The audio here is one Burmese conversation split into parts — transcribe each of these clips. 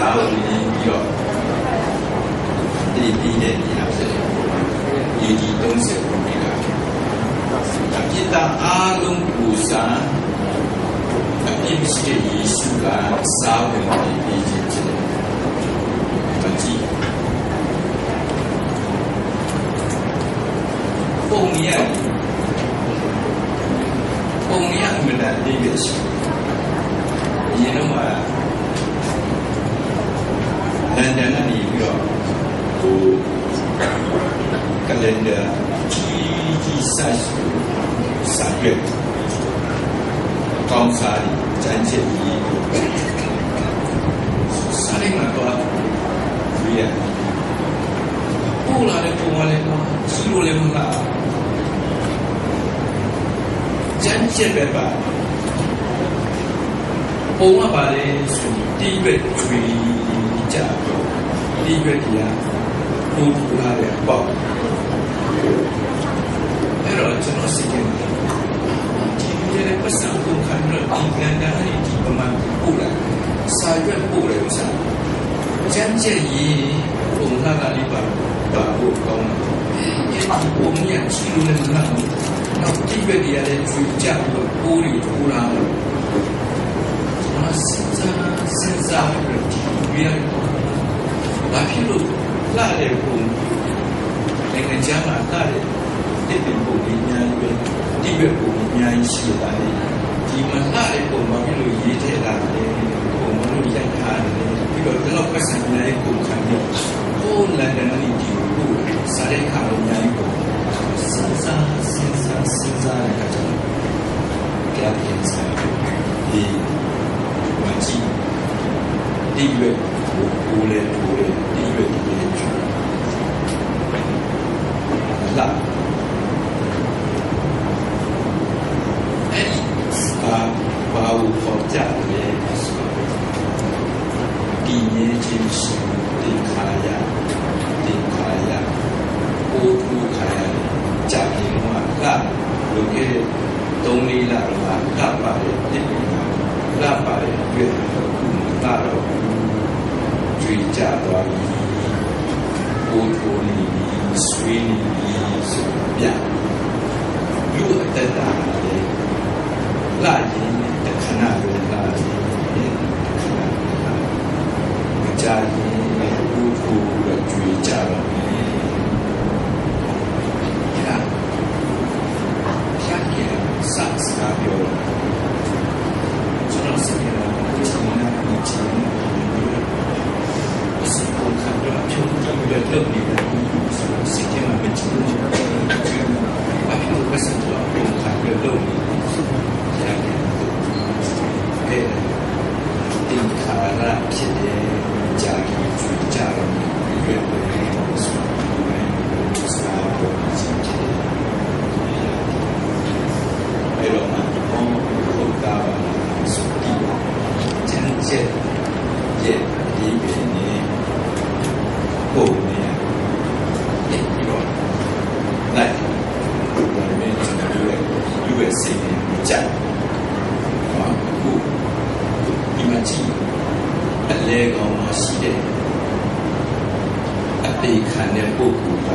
ဝင်ပြီးတော့ဒီတဲ့ဒီလားဖြစ်တယ်ဒီ30ခုမိတာအပြစ်သားအားလုံးကိုစားအပြစ်ရှိတဲ့ယေရှုကစားဝင်ပြီးခြင်းဖြစ်တယ်မကြည့်ပုံရမလားဒီပဲရှိရင်တော့လန်ဒန်ကနေပြီးတော့ဟိုကလန်ဒါကြီးစာရွက်ကောင်းစားကြမ်းချက်ကြီးစားလိုက်မှတော့ဒီရပူလာတဲ့ပုံလေးကစီလိုလည်းမလားကြမ်းချက်ပဲပါပုံကပါလေဆိုဒီဘက်ကျွေးကြတော့ဒီဘက်ကပူလာတဲ့ပေါ့အဲ့တော့ကျွန်တော်စိတ်ထဲမှာဒီရဲ့ပတ်စံကိုခံရဒီကံတားဒီပမာပူလာစာရွက်ပူတယ်ဆိုတာကြမ်းချက်ကြီးပုံကလေးပါဖို့ကောင်းတယ်ဒီပုံမြတ်ချီလို့လည်းမလားနောက်ဒီဘက်ကလည်းကျွေးကြတော့ပူရီပူလာတော့စဉ်းစားပြီးပြီးတော့ဘာဖြစ်လို့လာတဲ့ပုံနိုင်ငံခြားမှာလာတဲ့ဒီပုံကြီးများပဲဒီဘက်ပုံများရှိတာလေဒီမှာလာတဲ့ပုံဘာဖြစ်လို့ရေးထဲတာလဲပုံမလို့ရိုက်ထားတယ်ပြီးတော့ဒီလောက်ပတ်စံများပုံခံပြီးဟိုလန်ဒန်ကနေဒီကိုစားတဲ့ခါလုံးများကိုစဉ်းစားတဲ့အခါကျတော့ကြားပြန်စားဒီဒီရွက်ကိုလေဒီရွက်ဒီလာအဲ့ဘာလို့ပေါ်ကြလဲဒီနေချင်းရှိဒီခါရကိုကူခါရကြာရင်ကလာလို့ကဲ3-4လကပါတယ်ဒီလာပါတယ်ရွက်လာတော့ကျွေးကြသွားပြီဘိုးထိုးနေပြီဆွေးနေပြီဆိုပြလူအတ္တတာလေလာရင်တခဏပဲလာရင်ကြာရင်ဘိုးထိုးကကျွေးကြတော့ပြီဆက်စားပြောကျွန်တော်စိတ်ထဲမှာဒီချင်တာဒီချင်တာစိတ်ကိုခံရဖြုတ်ကြည့်တဲ့လုပ်နေတဲ့စိတ်ထဲမှာပဲချင်တယ်အဖြစ်ကိုပတ်စံတော့ခံရလို့ရတယ်ဒီခါရဖြစ်တဲ့ကြာကြီးကြွကြတော့ဒီရဲ့ဆိုတော့စားဖို့အဲ့တော့မှဟုတ်တာပါဆိုပြီးကျန်ချက်ရဲ့ဒီပြင်းနေပုံနေပြီးတော့လိုက်ဘာလို့လဲကျွန်တော်တို့ USA နဲ့ကြိုက်ဟာခုဒီမှာကြည့်အလဲကောင်မရှိတဲ့အပေခံတဲ့ပုဂ္ဂိုလ်က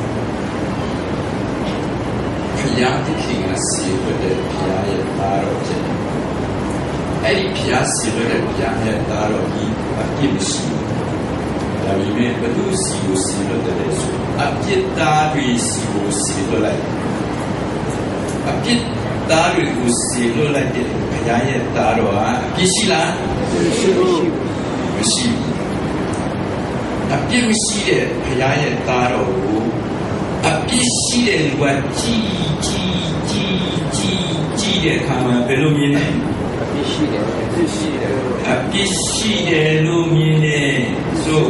ဘုရားသခင်ကစီဝတ်တဲ့ဘုရားရဲ့သားတော်ဖြစ်တယ်။အဲ့ဒီဘုရားစီဝတ်တဲ့ဘုရားရဲ့သားတော်ကြီးအပြစ်မရှိဘူး။ဒါပေမဲ့ဘုသူစီကိုစီဝတ်တဲ့ဆိုအပြစ်သားတွေစီကိုစီဝတ်လိုက်အပြစ်သားတွေကိုစီဝတ်လိုက်တဲ့ဘုရားရဲ့သားတော်ကအပြစ်ရှိလားမရှိဘူးအပြစ်မရှိတဲ့ဘုရားရဲ့သားတော်ကိုအပြစ်ရှိတဲ့လူကကြီးတဲ့အခါမှာဘယ်လိုမြင်လဲအပြစ်ရှိတယ်လို့မြင်တယ်ဆို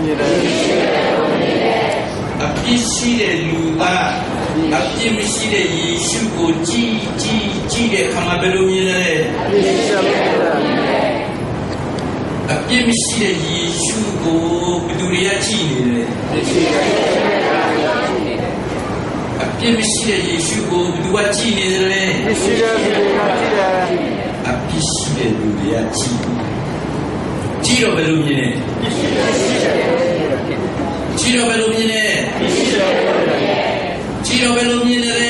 အပြစ်ရှိတဲ့လူကအပြစ်မရှိတဲ့ယေရှုကိုကြီးတဲ့အခါမှာဘယ်လိုမြင်လဲအပြစ်မရှိတဲ့ယေရှုကိုဘယ်သူတွေကကြည့်နေလဲအပြစ်မရှိတဲ့ယေရှုကိုဘယ်သူကကြည့်နေလဲမရှိတဲ့လူတွေကကြည့်တယ်အပြစ်ရှိတဲ့လူတွေကကြည့်ကြည့်တော့ဘယ်လိုမြင်လဲကြည့်တော့ဘယ်လိုမြင်လဲကြည့်တော့ဘယ်လိုမြင်လဲ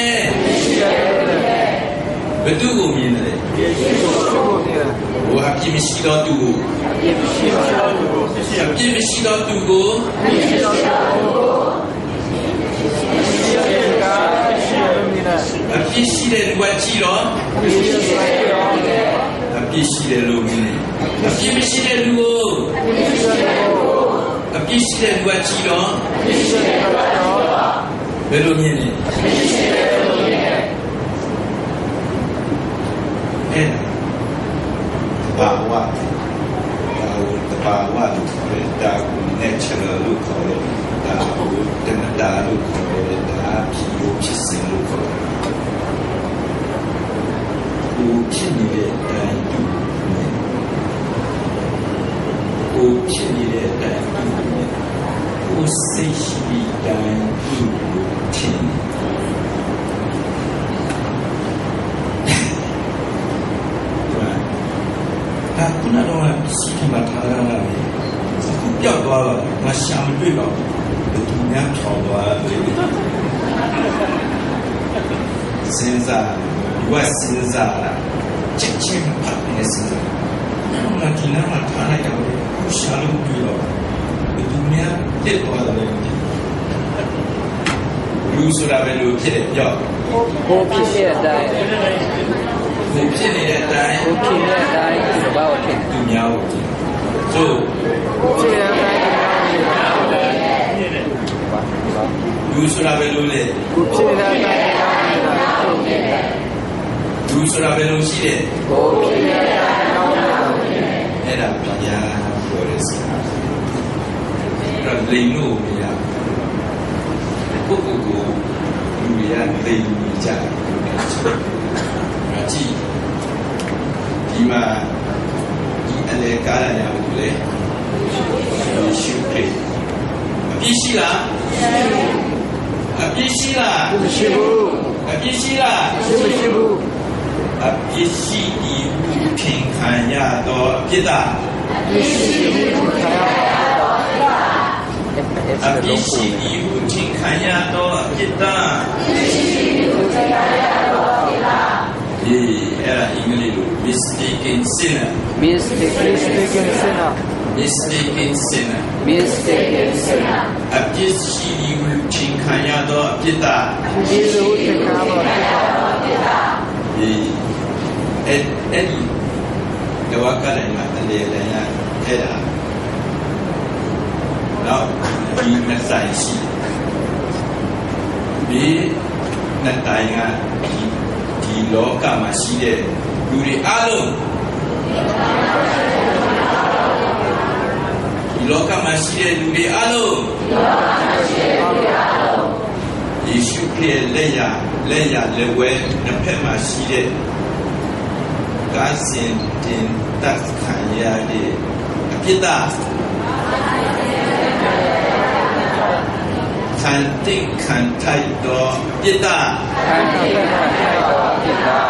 ဘယ်သူကိုမြင်လဲဟိုအပြစ်မရှိတော့သူကိုအပြစ်မရှိတော့သူကိုအပြစ်ရှိတဲ့လူကကြည့်တော့အပြစ်ရှိတဲ့လူမြင်တယ်အပြစ်မရှိတဲ့လူကိုအပြစ်ရှိတဲ့လူကကြည့်တော့ဘယ်လိုမြင်လဲအဲ့ဘာဝတဘာဝလို့ခေါ်တယ်ဒါကို natural လို့ခေါ်တယ်ဒါကိုတဏ္ဍာလို့ခေါ်တယ်ဒါဖြစ်စဉ်လို့ခေါ်တယ်ကိုဖြစ်နေတဲ့အတိုင်းသူကိုဖြစ်နေတဲ့အတိုင်းသူကိုစိတ်ရှိတဲ့အတိုင်းသူထင်ဒါကကတော့စီကမှထားရတာလေအခုပြောက်သွားတော့ငါရှာမတွေ့တော့ဘူးသူများဖြောင်းသွားတယ်စဉ်းစားဝတ်စဉ်းစားတာချက်ချင်းပတ်နေစဉ်းစားငါဒီနားမှာထားလိုက်တော့ရှာလို့တွေ့တော့သူများတက်သွားတယ်လူဆိုတာပဲလို့ဖြစ်တယ်ပြောကိုဖြစ်နေတဲ့အတိုင်းကိုဖြစ်နေတဲ့အတိုင်းကိုဖြစ်နေတဲ့အတိုင်းဒီဘာကိုထင်သူများကိုဆိုကိုဖြစ်နေတဲ့အတိုင်းလူဆိုတာပဲလို့လေကိုဖြစ်နေတဲ့အတိုင်းလူဆိုတာပဲလို့ရှိတယ်ကိုဖြစ်နေတဲ့အတိုင်းအဲ့ဒါပညာပြောရစကားအဲ့လိန်လို့မရပုဂ္ဂိုလ်ကိုလူရလိန်ကြတယ်အကြည့်ဒီမှာဒီအလေကားရဘူးလေရှုခေအပြည့်ရှိလားအပြည့်ရှိလားမရှိဘူးအပြည့်ရှိလားမရှိဘူးအပြည့်ရှိဒီထင်ခံရတော့အပြစ်တာအပြည့်ရှိဒီခံရတော့အပြည့်ရှိဒီထင်ခံရတော့အပြစ်တာအပြည့်ရှိဒီထင်ခံရတော့အပြစ်တာဒီအဲ့ဒါအင်္ဂလိပ်လို mistaken sinner mistaken sinner အပြစ်ရှိဒီထင်ခံရတော့အပြစ်တာဒီလိုထင်ခံရတော့အပြစ်တာဒီအဲ့ဒီတော့ကလည်းမတလေလည်းအဲ့ဒါတော့ဒီမဆိုင်ရှိဒီနှစ်တိုင်းကဒီလောကမှာရှိတဲ့လူတွေအလုံးဒီလောကမှာရှိတဲ့လူတွေအလုံးယေရှုခရစ်လက်ရလက်ဝဲနှစ်ဖက်မှာရှိတဲ့ကားစင်တင်တက်ခံရတဲ့အပြစ်တာခံတိခံထိုက်တော့ပြစ်တာခံတိခံထိုက်တော့ပြစ်တာ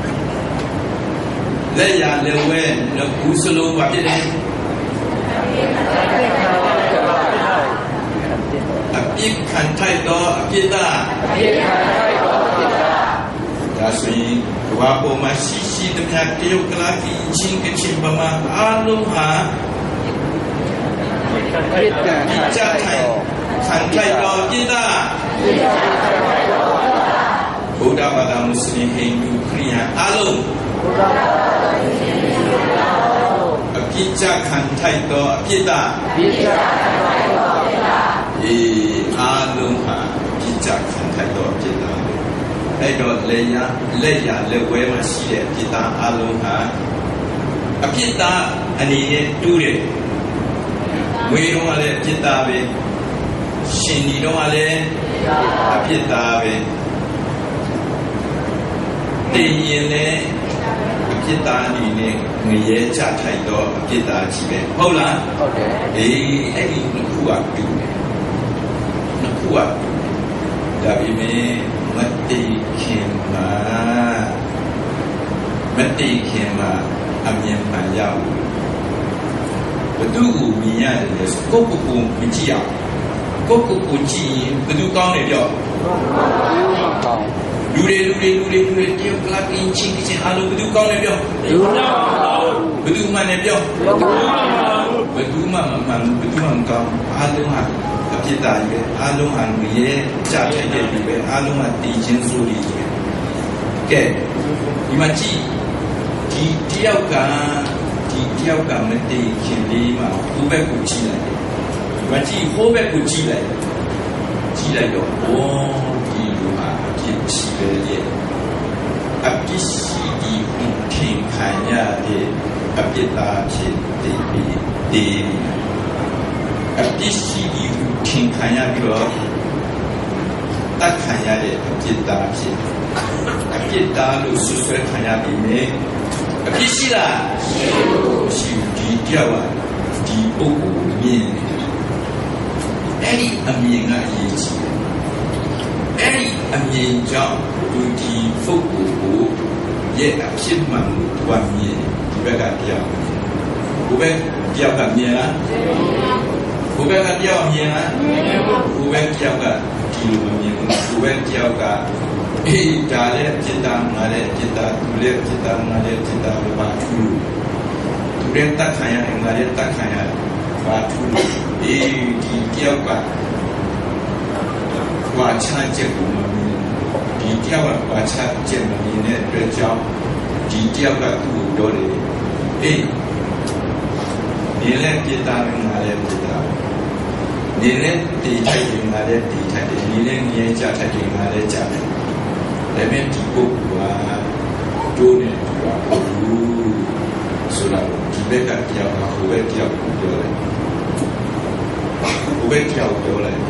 လက်ရလက်ဝဲနှစ်ခုစလုံးပါဖြစ်တယ်အပြစ်ခံထိုက်တော့အပြစ်တာအပြစ်ခံထိုက်တော့ပြစ်တာဒါဆိုရင်ဘာပေါ်မှာရှိတဲ့မြတ်တရုတ်ကလာကြီးချင်းကချင်းပမာအားလုံးဟာပြစ်တာခံထိုက်တော့ပြစ်တာဘုရားဘာသာမွတ်စလင်ဟိန္ဒူခရစ်ယာန်အားလုံးအပြစ်ကြခံထိုက်တော့အပြစ်တာအားလုံးဟာအပြစ်ကြခံထိုက်တော့အပြစ်တာအဲ့တော့လက်ရလက်ဝဲမှာရှိတဲ့အပြစ်သားအလုံးဟာအပြစ်သားအနေနဲ့တူးတယ်ဝေတော့ကလည်းအပြစ်သားပဲရှင်ဒီတော့ကလည်းအပြစ်သားပဲတင်ရင်လည်းအပြစ်သားအနေနဲ့ငရဲချထိုက်တော့အပြစ်သားကြီးပဲဟုတ်လားဟုတ်တယ်အဲ့ဒီနှစ်ခုကတူတယ်နှစ်ခုကဒါပေမဲ့မတိခင်မှာအမြင်မှန်ရဘူးဘသူကိုမြင်ရတယ်လဲဆိုကိုယ့်ကိုမကြည့်အောင်ကိုယ့်ကိုကြည့်ရင်ဘသူကောင်းတယ်ပြောလူတွေတယောက်ကလာကင်းချင်းအားလုံးဘသူကောင်းတယ်ပြောဘသူမှန်တယ်ပြောဘသူမှမမှန်ဘသူမှမကောင်းအားလုံးဟာအပြစ်သားကြီးပဲအားလုံးဟာငရဲကြပြည့်တဲ့ပြီပဲအားလုံးဟာတည်ခြင်းဆိုးကြီးပဲကဲဒီမှာကြည့်ဒီတယောက်ကမတည်ခင်လေးမှာဟိုဘက်ကိုကြည့်လိုက်တယ်ဒီမှာကြည့်ဟိုဘက်ကိုကြည့်လိုက်တော့ဩဒီလူဟာအပြစ်ရှိပဲလေအပြစ်ရှိဒီထင်ခံရတဲ့အပြစ်သားဖြစ်တယ်ဒီအပြစ်ရှိဒီထင်ခံရပြီးတော့တတ်ခံရတဲ့အပြစ်သားဖြစ်အပြစ်သားလို့ဆွဆွဲခံရပြီမယ်အပြစ်ရှိလားရှိဒီကြောက်ဒီပုဂ္ဂိုလ်မြင်အဲ့ဒီအမြင်ကအရေးကြီးတယ်အဲ့ဒီအမြင်ကြောင့်ဒီပုဂ္ဂိုလ်ကိုရဲ့အဖြစ်မှန်ကိုတွားမြင်ဒီဘက်ကတရားဘုဘက်တရားကမြင်လားဘုဘက်ကတရားမြင်လားဘုဘက်တရားကဒီလိုမြင်ဘုဘက်တရားကအေးဒါလည်းจิตတာငါလည်းจิตတာသူလည်းจิตတာငါလည်းจิตတာဘာထူသူလည်းတတ်ခံရငါလည်းတတ်ခံရဘာထူအေးဒီတရားကဝါချချက်ကိုမမြင်ဒီတရားကဝါချချက်မမြင်တဲ့အတွက်ကြောင့်ဒီတရားကသူ့ကိုပြောတယ်အေးဒီလည်းจิตတာငါလည်းจิตတာဒီလည်းဒီထိုက်တယ်ငါလည်းဒီထိုက်တယ်ဒီလည်းငြိမ်းချထိုက်တယ်ငါလည်းကြတယ်ဒါပေမဲ့ဒီပုဂ္ဂိုလ်ကဒိုးနေတူတာဘူးဆိုတော့ဒီဘက်ကတရားကဟိုဘက်တရားကိုပြောတယ်ဟိုဘက်တရားကိုပြောလိုက်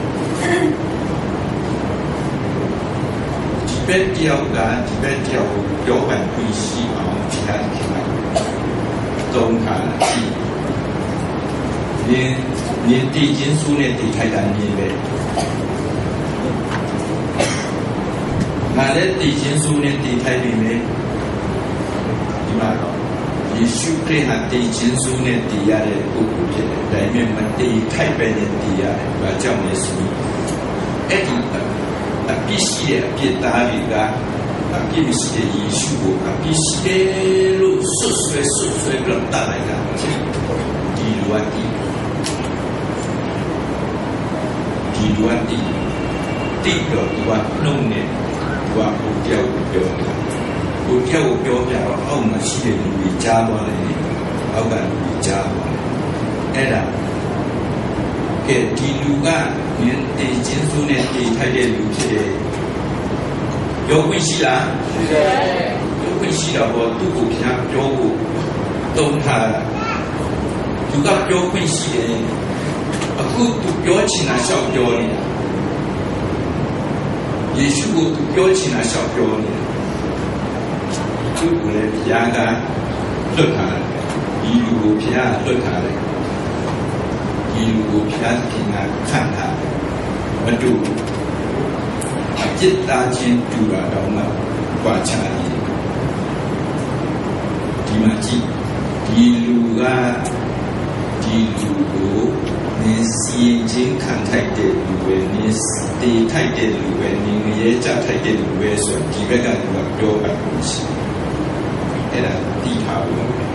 ဒီဘက်တရားကဒီဘက်တရားကိုပြောပိုင်ခွင့်ရှိအောင်ဒီဟာဒီမှာတုံးခါရှိ你地经书呢地太难念呗，那嘞地经书呢地太难呗，对吧？你修改下地经书呢地下的不古片，里面嘛地太白的地下，我叫你什么？哎，必须的，别打你个，必须的艺术，必须的路速水不能打来个，地路啊地。ဒီလူကတိတော့သူကနှုတ်နေသူကကိုကြောက်ပြောတာကိုကြောက်ပြောပြတော့အောက်မှာရှိတဲ့လူကြီးကြားသွားတယ်အောက်ကလူကြီးကြားသွားတယ်အဲ့ဒါကဲဒီလူကနင်းတေချင်းစုနဲ့တေထိုက်တဲ့လူဖြစ်တယ်ပြောခွင့်ရှိလားရှိတယ်ပြောခွင့်ရှိတော့သူ့ကိုဖျားပြောဖို့တုံးထားသူကပြောခွင့်ရှိတယ်အခုသူပြောချင်တာရှောက်ပြောနေတာယေရှုကိုသူပြောချင်တာရှောက်ပြောနေတာသူ့ကိုလည်းဘုရားကလွတ်ထားတယ်ဒီလူကိုဘုရားလွတ်ထားတယ်ဒီလူကိုဘုရားခင်ကခံထားတယ်မတူအပြစ်သားချင်းတူတာတော့မှကြွားချတယ်ဒီမှာကြည့်ဒီလူကဒီလူကို你吸引看太的路呗，你地太的路呗，你也家太的路呗，说基本上就标本东西，那个地下路，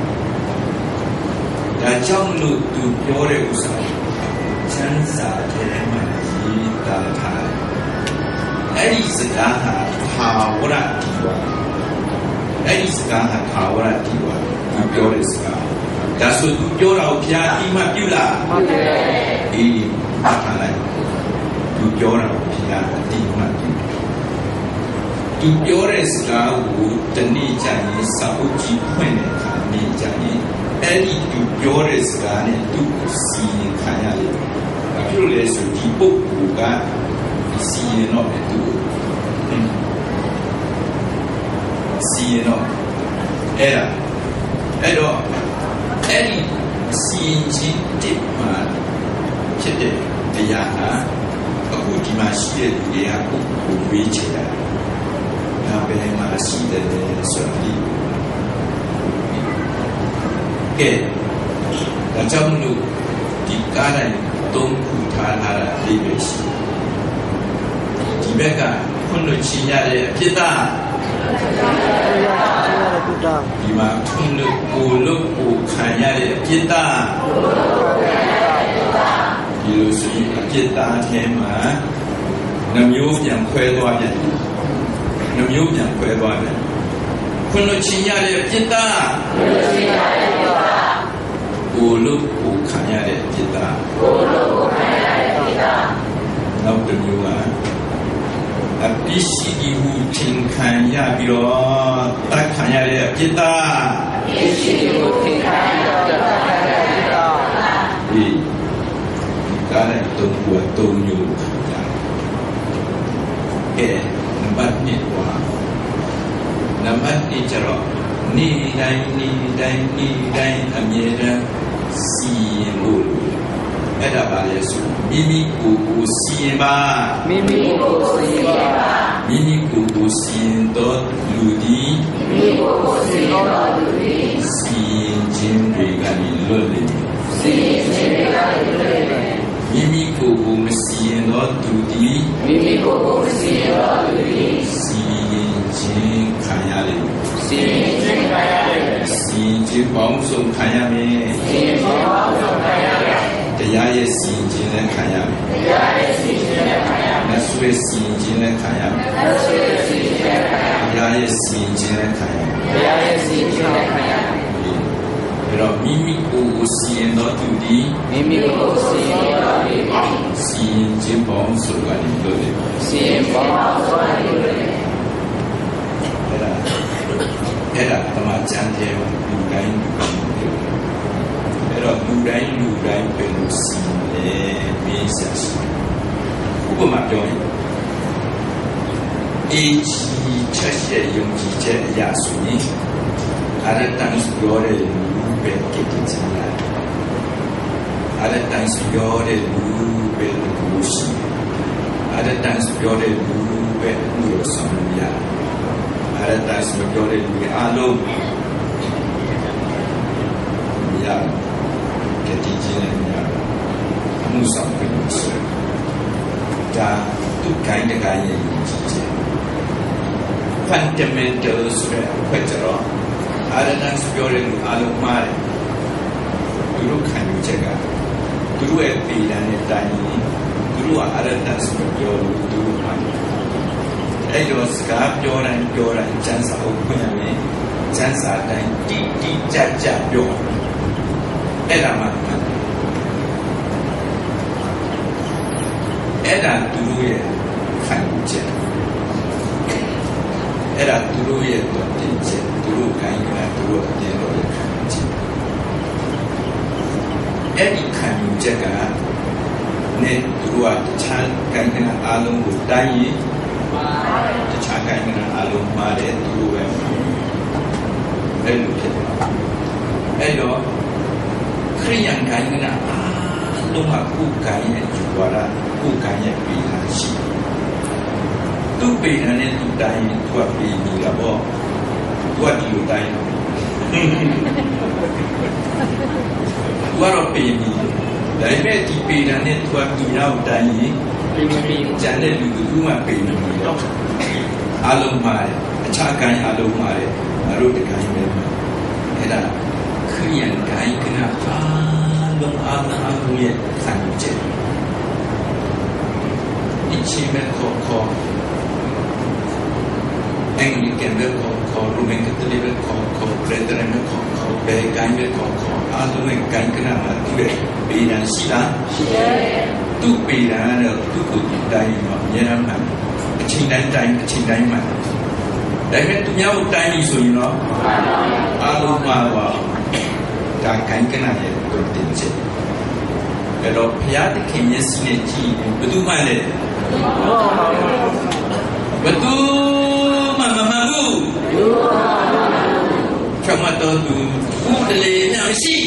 但江路都标的不少，真啥的蛮一大摊，哎，是干哈？他我那地方，哎，是干哈？他我那地方，都标的是干。但是ပြောတော့ဘုရားဒီမှာပြုလားဟုတ်တယ်အေးမှတ်ထားလိုက်သူပြောတာဘုရားဒီမှာပြုသူပြောတဲ့စကားကိုတနေ့ကျရင်စာအုပ်ကြီးဖွင့်တဲ့အခါနေ့ကျရင်အဲ့ဒီသူပြောတဲ့စကားနဲ့သူ့ကိုစီရင်ခံရလိမ့်မယ်ဘာဖြစ်လို့လဲဆိုဒီပုဂ္ဂိုလ်ကစီရင်တော့တယ်သူစီရင်တော့အဲ့တော့အဲ့ဒီစီရင်ခြင်းတစ်မှာဖြစ်တဲ့တရားဟာအခုဒီမှာရှိတဲ့လူတွေကကိုဝေးချင်တာဒါပဲမှာရှိတယ်ဆိုပြီးကဲဒါကြောင့်မလို့ဒီကားတိုင်းသုံးခုထားတာအလေးပဲရှိဒီဘက်ကခွင့်လို့ချင်ရတဲ့အဖြစ်သားဒီမှာခွင့်လို့ကိုလို့ကိုခံရတဲ့အဖြစ်သားဒီလိုဆိုရင်အဖြစ်သားထဲမှာနှမျိုးပြန်ခွဲသွားပြန်နှမျိုးပြန်ခွဲသွားပြန်ခွင့်လို့ချင်ရတဲ့အဖြစ်သားကိုလို့ကိုခံရတဲ့အဖြစ်သားနောက်တစ်မျိုးကအပိရှိဒီဟုထင်ခံရပြီးတော့တတ်ခံရတဲ့အဖြစ်သားအပိရှိဒီဟုထင်ခံရပြီးတော့တတ်ခံရတဲ့အဖြစ်သားဒီကားတဲ့တုံးကိုတုံးမျိုးခံရကဲနံပါတ်1ကနံပါတ်2ကျတော့နေ့တိုင်းအမြဲတမ်းစီရင်လို့အဲ့ဒါပါလေဆိုမိမိကိုယ်ကိုစီရင်ပါမိမိကိုယ်ကိုစီရင်ပါမိမိကိုယ်ကိုစီရင်တော့လူဒီမိမိကိုယ်ကိုစီရင်တော့လူဒီစီရင်ခြင်းတွေကနေလွတ်လေစီရင်ခြင်းတွေကနေလွတ်လေမိမိကိုယ်ကိုမစီရင်တော့သူဒီမိမိကိုယ်ကိုမစီရင်တော့လူဒီစီရင်ခြင်းခံရလေစီရင်ခြင်းခံရလေစီရင်ခြင်းပေါင်းစုံခံရမယ်စီရင်ခြင်းပေါင်းစုံခံရမယ်တရားရဲ့စီရင်ခြင်းနဲ့ခံရမယ်တရားရဲ့စီရင်ခြင်းနဲ့ခံရမယ်နတ်ဆွေစီရင်ခြင်းနဲ့ခံရမယ်နတ်ဆွေစီရင်ခြင်းနဲ့ခံရမယ်တရားရဲ့စီရင်ခြင်းနဲ့ခံရမယ်တရားရဲ့စီရင်ခြင်းနဲ့ခံရမယ်အဲ့တော့မိမိကိုယ်ကိုစီရင်တော်သူဒီမိမိကိုယ်စီရင်တော်သူစီရင်ခြင်းပေါင်းစုံကနေလို့လေစီရင်ပေါင်းစုံကနေလို့လေအဲ့ဒါဓမ္မကျမ်းထဲမှာလူတိုင်းအဲ့တော့လူတိုင်းပဲလို့စီရင်မင်းဆက်စီဥပမာပြောရင်အေးကြီးချက်ရဲ့ယုံကြည်ချက်အရာဆိုရင်အဲ့ဒါတန်ပြောတဲ့လူပဲကိစ္စချင်တာအဲ့ဒါတန်ပြောတဲ့လူပဲလို့ရှိအဲ့ဒါတန်ပြောတဲ့လူပဲလို့ဆောင်ရအဲ့ဒါတန်ပြောတဲ့လူအားလုံးရကတိကျင်းနေရမှုဆောင်ပြီးဆိုဒါသူကိုင်းတဲ့ကိုင်းရဲ့ယုံကြည်ချက် fundamental ဆိုတဲ့ခွဲကြတော့အဲ့ဒါတန်ပြောတဲ့လူအားလုံးမှားတယ်သူတို့ခံယူချက်ကသူတို့ရဲ့ပြည်တန်းနဲ့တိုင်းသူတို့ကအဲ့ဒါတန်ပြောလို့သူတို့မှာအဲ့တော့စကားပြောတိုင်းကျန်းစာကိုဖွင့်ရမယ်ကျန်းစာတိုင်းတိကျပြောအဲ့ဒါမှအဲ့ဒါသူတို့ရဲ့ခံယူချက်အဲ့ဒါသူတို့ရဲ့တော့တင်ချက်သူတို့ကိုင်းကသူတို့အပြင်တော့ခံယူချက်အဲ့ဒီခံယူချက်ကနဲ့သူတို့ကတခြားကိုင်းကအားလုံးကိုတိုင်းရင်တခြားကိုင်းကအားလုံးမှာတဲ့သူတို့ပဲအဲ့လိုဖြစ်တယ်အဲ့တော့ခရိယန်ကိုင်းကအားလုံးကကိုယ်ကိုင်းရဲ့ယူဝါဒကိုယ်ကိုင်းရဲ့ပြည်လာရှိသူ့ပြည်နဲ့သူ့တိုင်းသူကပြည်နေလာပေါ့သူကဒီလိုတိုင်းသူကတော့ပြည်နေဒါပေမဲ့ဒီပြည်နဲ့သူကသူရောက်တိုင်းပြည်ကျန်တဲ့လူကမှပြည်နေတော့အလုံးမှာအခြားကိုင်းအလုံးမှာအရုပ်တကိုင်းပဲအဲ့ဒါခရိယန်ကိုင်းကနာအားလုံးအားလုံးရဲ့ခံယူချက်ဒီချိန်မဲ့ခေါ်Anglican ပဲခေါ် Roman Catholic ပဲခေါ် Brethren ပဲခေါ်ဘယ်ကိုင်းပဲခေါ်အားလုံးရဲ့ကိုင်းကနာမှာသူ့ရဲ့ပြည်တန်းရှိလားရှိတယ်သူ့ပြည်တန်းတော့သူ့ကိုယ်တိုင်းမှာအများအားမှအချိန်တိုင်းမှာဒါပေမဲ့သူများကိုတိုင်းပြီဆိုရင်တော့အားလုံးမှာတော့ဒါကိုင်းကနာရဲ့တို့တင်ချက်အဲ့တော့ဘုရားသခင်မျက်စိနဲ့ကြည့်ဘယ်သူမှလည်းဘယ်သူမှမမှန်ဘူးချမတော်သူဦးတလေမြောင်ရှိ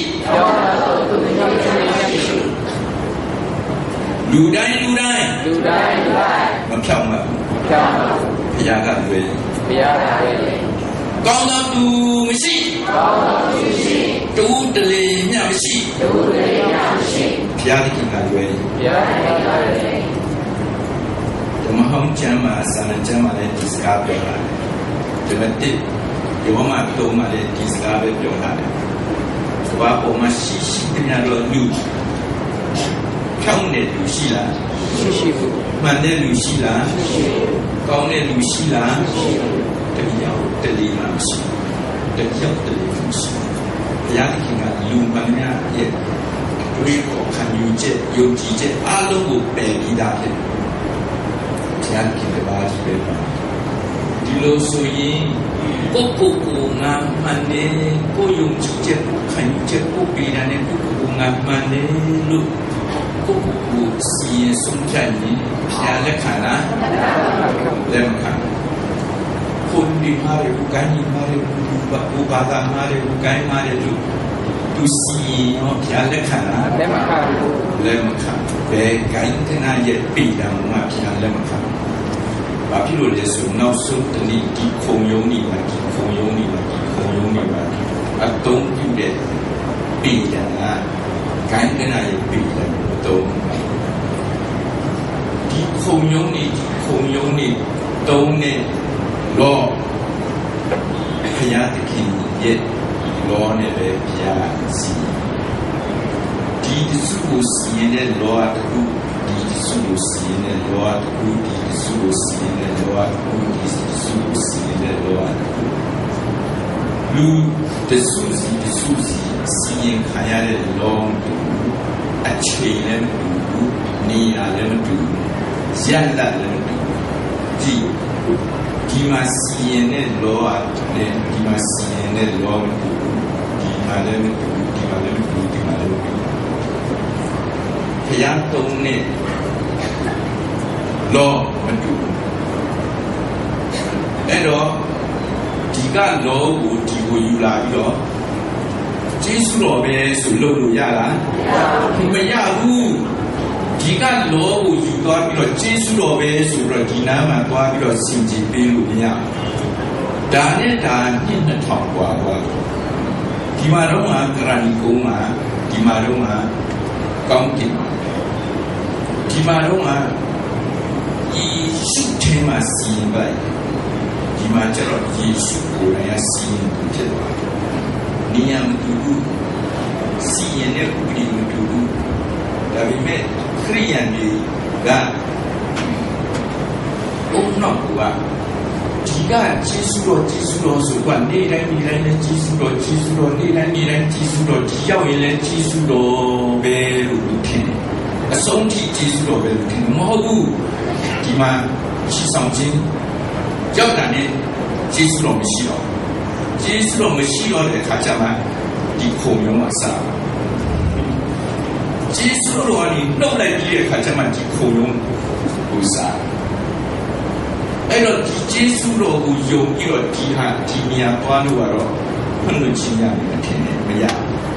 လူတိုင်းမဖြောက်မှဘုရားကလွယ်ကောင်းသောသူမရှိတူတလေမြတ်မရှိဘုရားသခင်ကရွယ်ဓမ္မဟောင်းကျမ်းမှာစာရကျမ်းမှာလည်းဒီစကားပြောတာဓမ္မတိယောမတုံးမှာလည်းဒီစကားပဲပြောတာကဘာပေါ်မှာရှိတဲ့တော့လူဖြောင်းတဲ့လူရှိလားရှိဘူးမှန်တဲ့လူရှိလားကောင်းတဲ့လူရှိလားတပြောက်တလေမှမရှိတပြောက်တလေမရှိဘုရားသခင်ကလူမှန်များရဲ့တွေးပေါ်ခံယူချက်ယုံကြည်ချက်အားလုံးကိုပယ်ပြီးသားဖြစ်ဘုရားသခင်ကဘာကြီးပဲဒီလိုဆိုရင်ကိုငါမှန်တယ်ကိုယုံကြည်ချက်ခံယူချက်ကိုပေးတဲ့ကိုငါမှန်တယ်လို့ကိုစီရင်ဆုံးဖြတ်ရင်ဘုရားလက်ခံလားလက်မခံคนดีมาเลยผู้การดีมาเลยผู้บาดามาเลยผู้การมาเลยดูสีเนาะพยาเล็กขนาดเล็กมากเบกันขนาดเย็ดปีดำมาพยาเล็กมากบาพี่โรเลสุนเอาสุดตนี้กี่คงยงนี่มากี่คงยงนี่มากี่คงยงนี่มาอัตรงอยู่เด็ดปีดำนะกันขนาดเย็ดปีดำตรงกี่คงยงนี่คงยงนี่ตรงเนี่ยล้อพยาตะคินเย็ดล้อเนี่ยเลยพยาสีดีที่สุดสีเนี่ยล้อตะกุดีที่สุดสีเนี่ยล้อตะกุดีที่สุดสีเนี่ยล้อตะกุดีที่สุดสีเนี่ยล้อตะกุลูที่สุดสีสียังขายได้ล้อดูอัจฉริยะดูนี่อะไรมันดูยันละเลยดูจีဒီမှာစီရင်တဲ့လောကနဲ့ဒီမှာစီရင်တဲ့လောကဒီမှာလည်းမတူဒီမှာလည်းမတူဒီမှာလည်းမတူဘုရားတုံးနဲ့လောမတူအဲ့တော့ဒီကလောကိုဒီကိုယူလာပြီးတော့ကျေးဇူးတော်ပဲဆိုလုပ်လို့ရလားမရဘူးဒီကလောကိုယူသွားပြီးတော့ကျေးဇူးတော်ပဲဆိုတော့ဒီနားမှာသွားပြီးတော့စင်ကြည်ပေးလို့မရဒါနဲ့ဒါနှစ်2000กว่าဒီမှာတော့ကရဏီကုန်းမှာဒီမှာတော့ကကောင်းကင်ဒီမှာတော့ကယေရှုထဲမှာစီရင်ပါဒီမှာကျတော့ယေရှုကိုယ်တိုင်စီရင်ဖြစ်သွားနေရာမတူဘူးစီရင်တဲ့ဥပဒေမတူဘူးဒါပေမဲ့ခရိယန်တွေကဘုံတော့ကဒီကကျေးဇူးတော်ဆိုကနေတိုင်းနဲ့ကျေးဇူးတော်နေတိုင်းကျေးဇူးတော်ဒီရောက်ရင်လည်းကျေးဇူးတော်ပဲလို့ထင်တယ်အဆုံးထိကျေးဇူးတော်ပဲလို့ထင်မဟုတ်ဘူးဒီမှာရှိဆောင်ခြင်းရောက်တာနဲ့ကျေးဇူးတော်မရှိတော့တဲ့အခါကျမှဒီခုံမျိုးမှာစားကျေးဇူးတော်ကနေနှုတ်လိုက်ပြီးတဲ့အခါကျမှဒီခုံလုံးကိုစားအဲ့တော့ဒီကျေးဇူးတော်ကိုယုံပြီးတော့ဒီနေရာသွားလို့ကတော့ဖွင့်လို့ချင်းရတယ်အထင်နဲ့မရ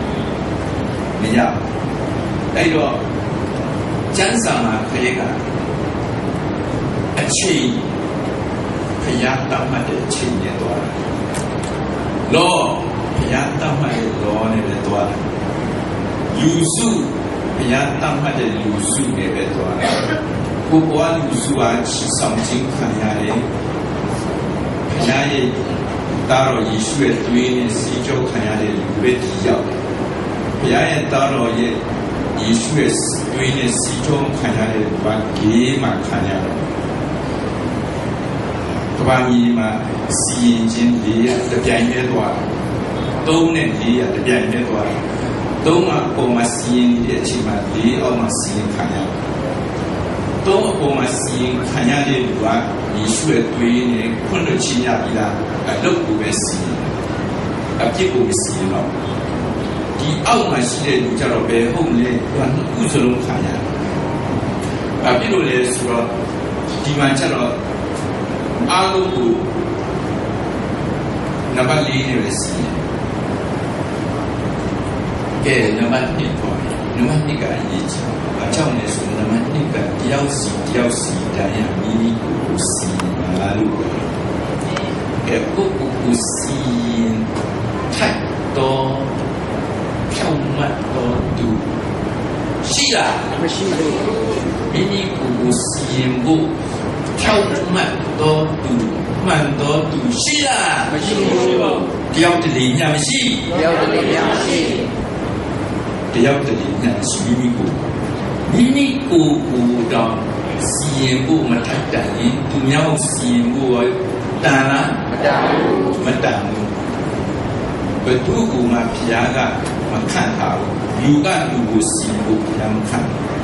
အဲ့တော့ကျမ်းစာမှာခရီးကအချိန်ဖျားတတ်မှတ်တဲ့အချိန်နဲ့သွားတာလောဖျားတတ်မှတ်တဲ့လောနဲ့ပဲသွားတာလူစုဘုရားတတ်မှတ်တဲ့လူစုနဲ့ပဲသွားတယ်။ကိုယ်ပွားလူစုဟာချီဆောင်ခြင်းခံရတယ်။ဘုရားရဲ့တာတော်ယေရှုရဲ့သွေးနဲ့စီကြောခံရတဲ့လူပဲဒီရောက်တယ်။ဘုရားရဲ့တာတော်ရဲ့ယေရှုရဲ့သွေးနဲ့စီကြောခံရတဲ့လူကဂေးမှခံရတယ်။ကဘာကြီးမှာစီရင်ခြင်း400တပြိုင်တည်းသွားတယ်။3နဲ့400တပြိုင်တည်းသွားတယ်။သုံးအပေါ်မှာစီရင်တဲ့အချိန်မှာ၄အောက်မှာစီရင်ခံရတယ်။သုံးအပေါ်မှာစီရင်ခံရတဲ့လူကယေရှုရဲ့သွေးနဲ့ခွင့်လွှတ်ခြင်းရပြီလားအလုပ်ကိုပဲစီရင်အပြစ်ကိုမစီရင်တော့ဒီအောက်မှာရှိတဲ့လူကြတော့ဘယ်ဟုတ်လဲသူကနှစ်ခုစလုံးခံရတယ်။အပြစ်လို့လဲဆိုတော့ဒီမှာကျတော့အားလုံးကိုနံပါတ်4နဲ့ပဲစီရင်ကဲနံပါတ်1ပေါ့နံပါတ်2ကအရေးကြီးအကြောင်းနဲ့ဆိုနံပါတ်2ကတယောက်စီတိုင်းမိမိကိုစီမာလို့ကဲကိုစီထိုက်多飘满多度，是啦， 不是路， 迷迷糊糊吸引我，飘满多度，满多度是啦， 不是路， 掉的力量是， 要的力量是， 掉的力量是迷迷糊糊，迷迷糊糊的吸引我，嘛太大意，都要吸引我，当然，嘛当然。Betul ma piaga makan tahu, juga dulu sibuk yang makan.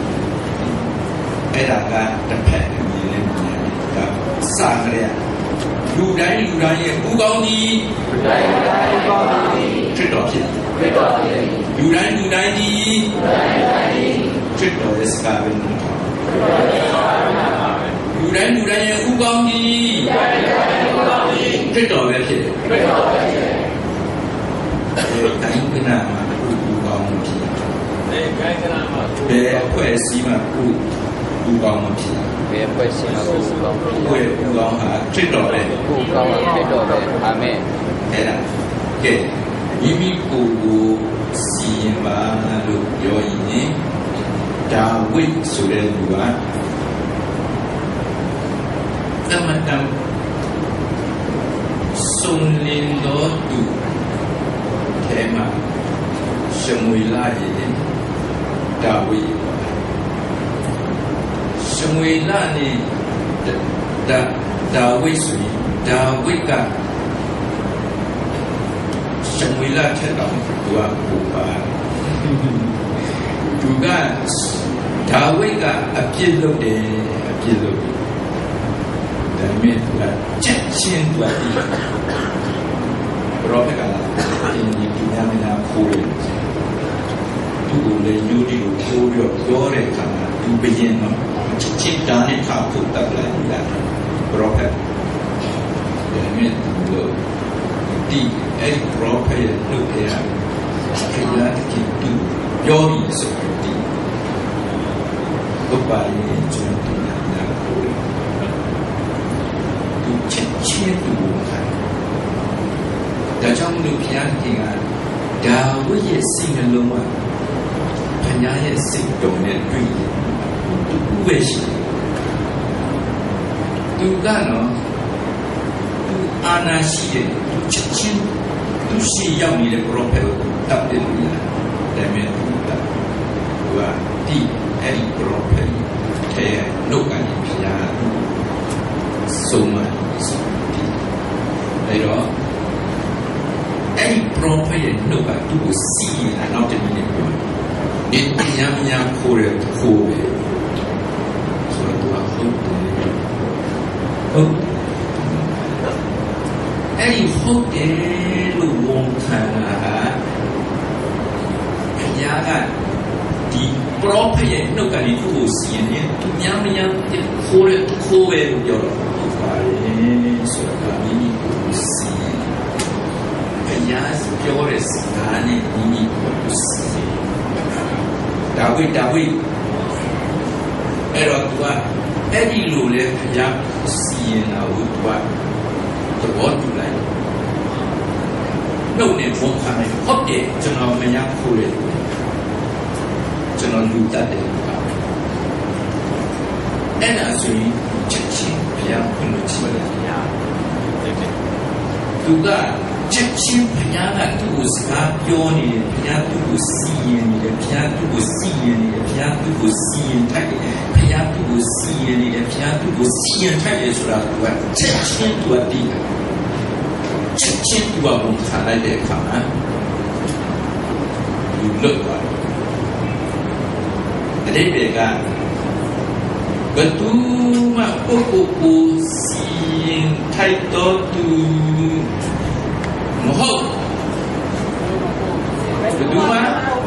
Ada dapat ini dah sahria. Ludai bukan ni. Cerita ni. Ludai ni. Cerita sekarang. Ludai bukan ni. Cerita ni. Kain kena bukan mungkin. Berapa sih mampu bukan mungkin. Berapa sih mampu bukan cerita le. Bukan cerita le. Amin. Ada. Okay. Ini buku si mana yo ini Dawid sudah dua. Teman-teman sunlin tu. Tema Samuel ini Dawid. Samuel ni Dawid sui Dawid kan Samuel cakap dua kuat. Juga Dawid kan apilo. Dan mereka cacing dua dia. Berapa kali ini dunia mana kulit, tu boleh judi kulit, kulit kerana tu begini, cinta ni tak tak lagi dah. Berapa? Jadi tu, di berapa yang tu yang kerja itu jauh seperti kebanyakan dunia mana kulit, tu cinta tu bukan. Dalam dunia kita, Dawid yang singa lemah, hanya yang singgungnya dunia, tu wes. Tu kan, tu anasi, tu cacing, tu siapa ni le profil tak dunia, demi tu tak. Dua, di profil, dia lokan dia, semua seperti. Ayo. Profil yang nak tu si nak jadi ni pun. Dia punya kulit. Suatu waktu tu. Hotel luang tanah. Jangan di profil yang nak jadi tu si ni. Dia punya kulit yo. Suatu ini si. Ya, sejarah sekarang ini kursi. Dawid. Erot tua, lule ya kursi yang tua. Terbuat tulai. Lalu ni bukan hotel, jangan banyak kulit. Jangan lupa deh. Enak sih, cacing yang penuh cipta. Juga. Cacing penyangan tu sekarang ni, penyangan tu sian ni, penyangan tu sian ni, penyangan tu sian tak, penyangan tu sian ni, penyangan tu sian tak je sudah buat. Cacing tu ada, cacing tu pun tak ada kan? Lulut kan? Ada bekan. Betul mak pokok sian tak tu. Mohon. Kedua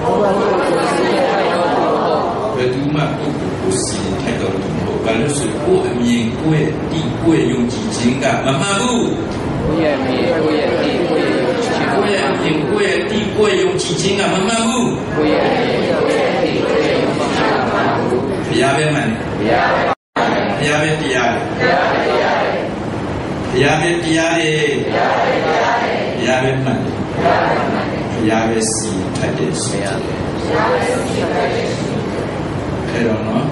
tu kursi太多了。kalau suku mian kue di kue yang cicing kan, mama bu. Kue mian kue di kue yang cicing kan, mama bu. Biar mana? Biar mana? ရားပဲစီထတ်တယ်ဆိုရအဲ့တော့နော်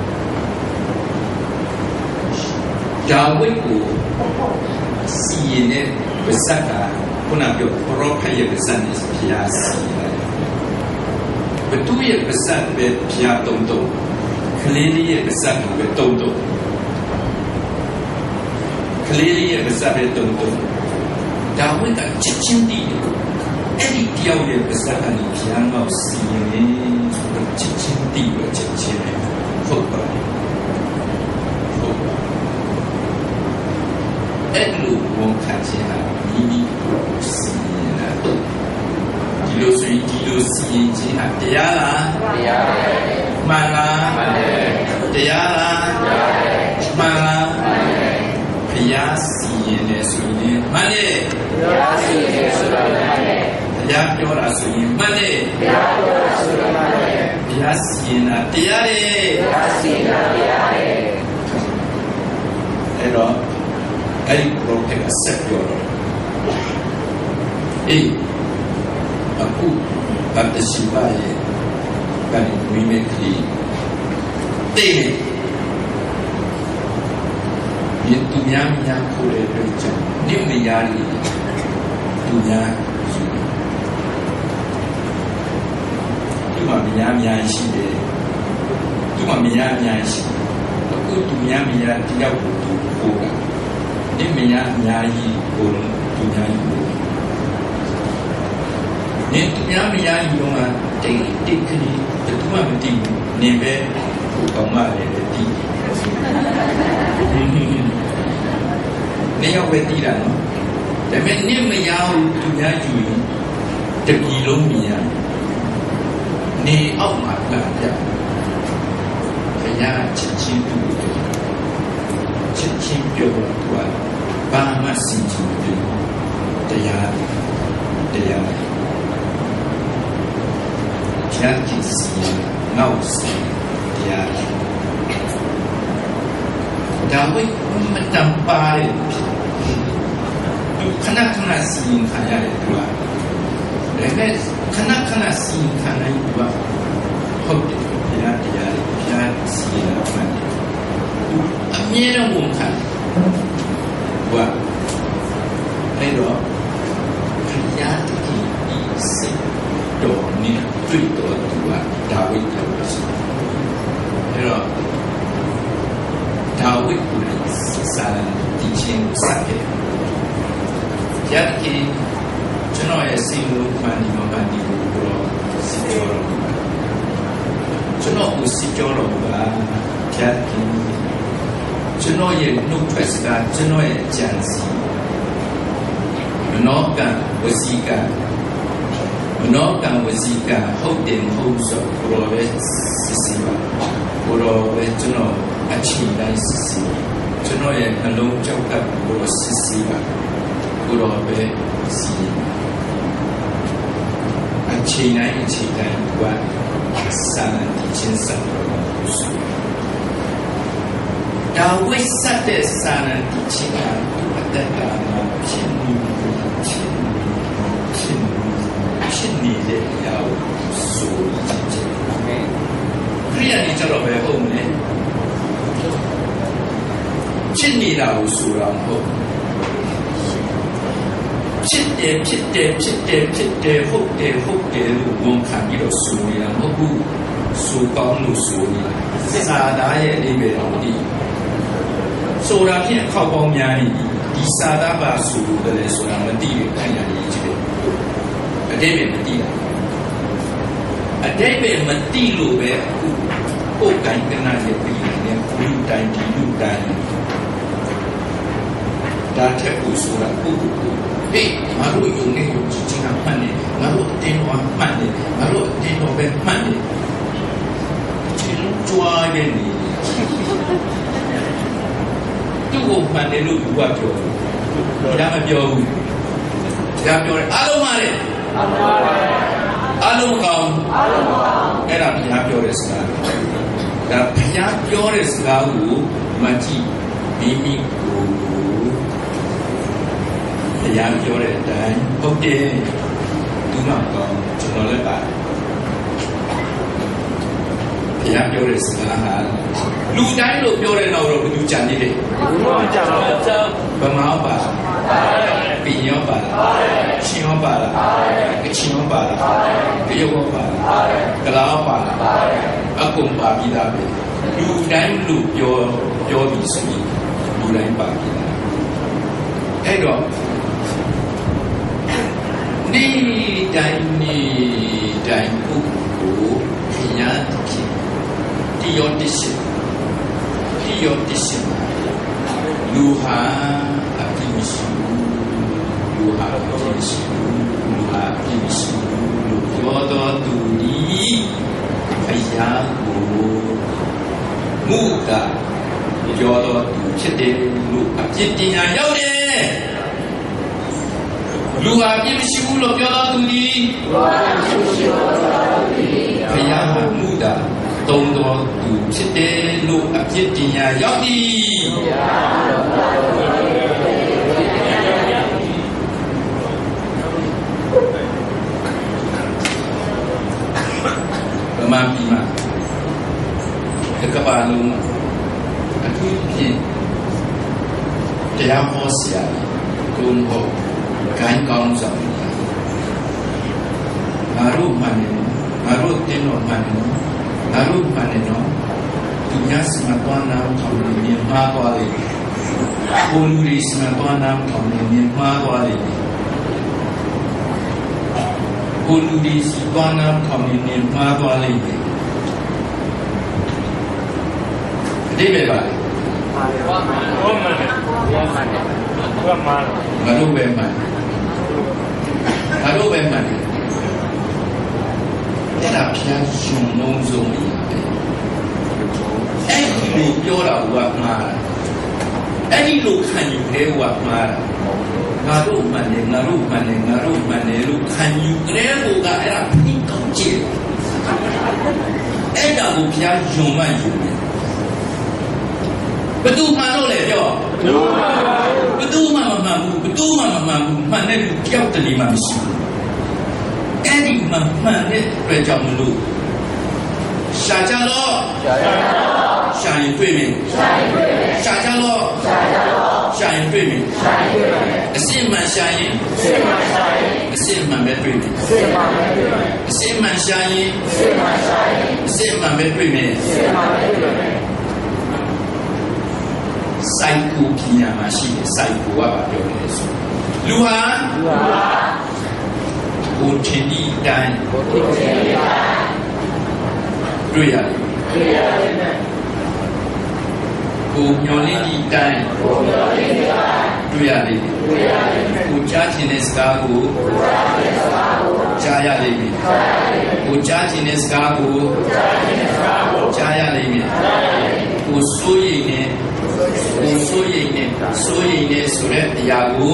ဒါဝိတ်ကိုစီရင်တဲ့ပစက်ကခုနပြောပရောဖက်ရဲ့ပစက်နဲ့ဘုရားစီတယ်ဘသူရဲ့ပစက်ပဲဘုရားတုံတုံကလေးလေးရဲ့ပစက်ကိုပဲတုံတုံကလေးလေးရဲ့ပစက်ပဲတုံတုံဒါဝိတ်ကချစ်ချင်းတည်တယ်အဲ့ဒီတယောက်ရဲ့ပစက်ကနေဘုရားမောက်စီရင်ချစ်ချင်းတည်ပဲချစ်ချင်းဟုတ်ပါတယ်အဲ့လိုဝန်ခံခြင်းဟာမိမိကိုစီရင်တာဒီလိုဆိုရင်ဒီလိုစီရင်ခြင်းဟာတရားလားတရားပါမှန်လားမှန်တယ်တရားလားတရားမှန်လားမှန်တယ်ဘုရားစီရင်တယ်ဆိုရင်မှန်တယ်ဘုရားစီရင်တယ်ဆိုတာမှန်တယ်ဘုရားပြောတာဆိုရင်မှန်တယ်ဘုရားပြောတာဆိုတာမှန်တယ်ဘုရားစီရင်တာတရားတယ်ဘုရားစီရင်တာတရားတယ်အဲ့တော့အဲ့ဒီပရောဖက်ကဆက်ပြောတော့အေးအခုဗတ်တရှိပါရဲ့ကံဝိမေခီတေဒီသူများများခိုးတဲ့အတွက်ကြောင့်နိမယာရီသူများဒီမှာများရှိတယ်ဒီမှာများရှိအခုသူများတယောက်ကိုသူခိုးတာဒီမညာအများကြီးကိုသူများကြီးကိုနေသူများမညာကြီးတော့တိတ်ခရီးဘယ်သူမှမသိဘူးနေပဲဟိုကောင်မလည်းတည်နေရောက်ပဲတည်တာနော်ဒါပေမဲ့နေမညာသူများယူရင်တပြည်လုံးမြင်ရနေအောက်မှာလာပြဘုရားချစ်ချင်းတူချစ်ချင်းပြောတော့သူကဘာမှစီချင်တယ်တရားဖြတ်ကြည့်စီငေါ့စီတရားဒါဝိမတန်ပါရဲ့သူခဏစီရင်ခံရတယ်သူကဒါပေမဲ့ခဏစီရင်ခံနိုင်သူကဟုတ်တယ်တရားဖြတ်စီရင်မှန်တယ်အမြဲတမ်းဝန်ခံว่าအဲ့တော့ဘုရားတည်ဤစိတ်တော်နဲ့တွေ့တော်သူကဒါဝိဒ်ပြောလို့ရှိတယ်အဲ့တော့ဒါဝိဒ်ကိုစာရန်ဒီချင်းစတဲ့ရတ်ကြီးကျွန်တော်ရဲ့စိတ်လုံးမှန်ဒီမမှန်ဒီကိုတော့စစ်ကြောတော့ကျွန်တော်ကိုစစ်ကြောတော့ပါဖြတ်ကြီးကျွန်တော်ရဲ့နှုတ်ထွက်စကားကျွန်တော်ရဲ့ကြံစီမနောကံဝစီကံဟုတ်တယ်မဟုတ်ဆိုဘုရားပဲစစ်စီပါဘုရားပဲကျွန်တော်အချိန်တိုင်းစစ်စီကျွန်တော်ရဲ့နှလုံးကြောက်ကဘုရားစစ်စီပါဘုရားပဲစီအချိန်တိုင်းကစာရန်ဒီချင်းစပ်တော့ဆိုဒါဝိသတ်တဲ့စာရန်ဒီချင်းကအတ္တကမှာဖြစ်နေတဲ့ရောက်ဆိုခြင်းခရိယာနေကြတော့ပဲဟုတ်မလဲဖြစ်နေတာကိုဆိုတာမဟုတ်ဖြစ်တယ်ဟုတ်တယ်လို့ဝန်ခံပြီးတော့ဆိုနေတာမဟုတ်ဘူးဆိုကောင်းလို့ဆိုနေတာစာသားရဲ့အဓိပ္ပာယ်တော့ဒီဆိုတာဖြင့်ခောက်ပေါင်းများနေဒီစာသားပါဆိုတယ်ဆိုတာမသိဘူးခင်ဗျာကြီးကြည့်အတိတ်ပဲမသိတာအတိတ်ပဲမသိလို့ပဲကိုယ်တိုင်းကနာရဲ့ပြည်နဲ့လူတိုင်းဒီလူတိုင်းဒါထက်ကိုဆိုတာကိုဟေးငါတို့ယုံနေယုံကြည်ခြင်းကမှန်တယ်ငါတို့အတင်းတော်မှန်တယ်ငါတို့အတင်းတော်ပဲမှန်တယ်ဒီလိုကြွားနေတယ်သူ့ကိုမှန်တယ်လို့သူကပြောတယ်ဒါမပြောဘူးဒါပြောတယ်အားလုံးပါလေအားလုံးကောင်းအဲ့ဒါဘုရားပြောတဲ့စကားဒါဘုရားပြောတဲ့စကားကိုမကြည့်မိမိကိုဘုရားပြောတဲ့အတိုင်းဟုတ်တယ်သူသူမှကောင်းကျွန်တော်လည်းပါဘုရားပြောတဲ့စကားဟာလူတိုင်းလို့ပြောတဲ့နောက်တော့ဘယ်သူကြံနေလဲဘုရားကြံတော့ဗမာပါပင်ရောပါချင်းရောပါကချင်ရောပါတရုတ်ရောပါကလာရောပါအကုန်ပါပြီးသားပဲလူတိုင်းလို့ပြောပြီးဆိုရင်လူတိုင်းပါပြီးသားအဲ့တော့နေ့တိုင်းပုဂ္ဂိုလ်ဘုရားသခင်တရားတရှိလူဟာအပြည့်မရှိလူဟာအပြည့်မရှိလူပြောတော်သူဒီဘုရားကိုမူတာပြောတော်သူဖြစ်တယ်လို့အပြည့်တရားရောက်တယ်လူဟာအပြည့်မရှိဘူးလို့ပြောတော်သူဒီဘုရားကမူတာတုံးတော်သူဖြစ်တယ်လို့အပြစ်တင်ရာရောက်သည်ဗမာပြည်မှာကမ္ဘာလုံးမှာအထူးဖြင့်တရားဟောဆရာကိုယ်ဟုတ်ခိုင်းကောင်းဆောင်ငါတို့မှန်တယ်ငါတို့တင်းတော့မှန်တယ်ငါတို့မှန်တယ်နော်သူများစမတော်နာထောင်နေမှာသွားလိမ့်မယ်ဘုံလူတွေစမတော်နာထောင်နေမှာသွားလိမ့်မယ်ဘုံလူတွေစတော်နာထောင်နေမှာသွားလိမ့်မယ်ဒီပဲပါငါတို့ပဲမှန်အဲ့ဒါဖျားရှင်လုံးစုံအဲ့ဒီလိုပြောတာကမှားအဲ့ဒီလိုခံယူတဲ့ကမှားငါတို့မှန်တယ်လို့ခံယူတဲ့ကအဲ့ဒါဖိကောင်းကြည့်အဲ့ဒါကိုဖျားယုံမှယူတယ်ဘယ်သူမှန်လို့လဲပြောဘယ်သူမှမမှန်ဘူးမှန်တဲ့လူကြောက်တယ်မှမရှိဘူးအဲ့ဒီမှန်တဲ့အတွက်ကြောင့်မလို့ရှာကြတော့ရှာရင်တွေ့မယ်ရှာကြတော့ရှာရင်တွေ့မယ်အစစ်မှန်ရှာရင်အစစ်မှန်ပဲတွေ့မယ်အစစ်မှန်ရှာရင်အစစ်မှန်ပဲတွေ့မယ်စိုက်ကိုပညာမှာရှိတယ်စိုက်ကိုကပြောတယ်ဆိုလူဟာကိုထင်ဒီတိုင်းတွေ့ရတယ်ကိုမျောလင်းဒီတိုင်းတွေ့ရတယ်ကိုကြားခြင်းတဲ့စကားကိုကြားရလိမ့်မယ်ကိုကြားခြင်းတဲ့စကားကိုကြားရလိမ့်မယ်ကိုစိုးရိမ်နေဆိုတဲ့အရာကို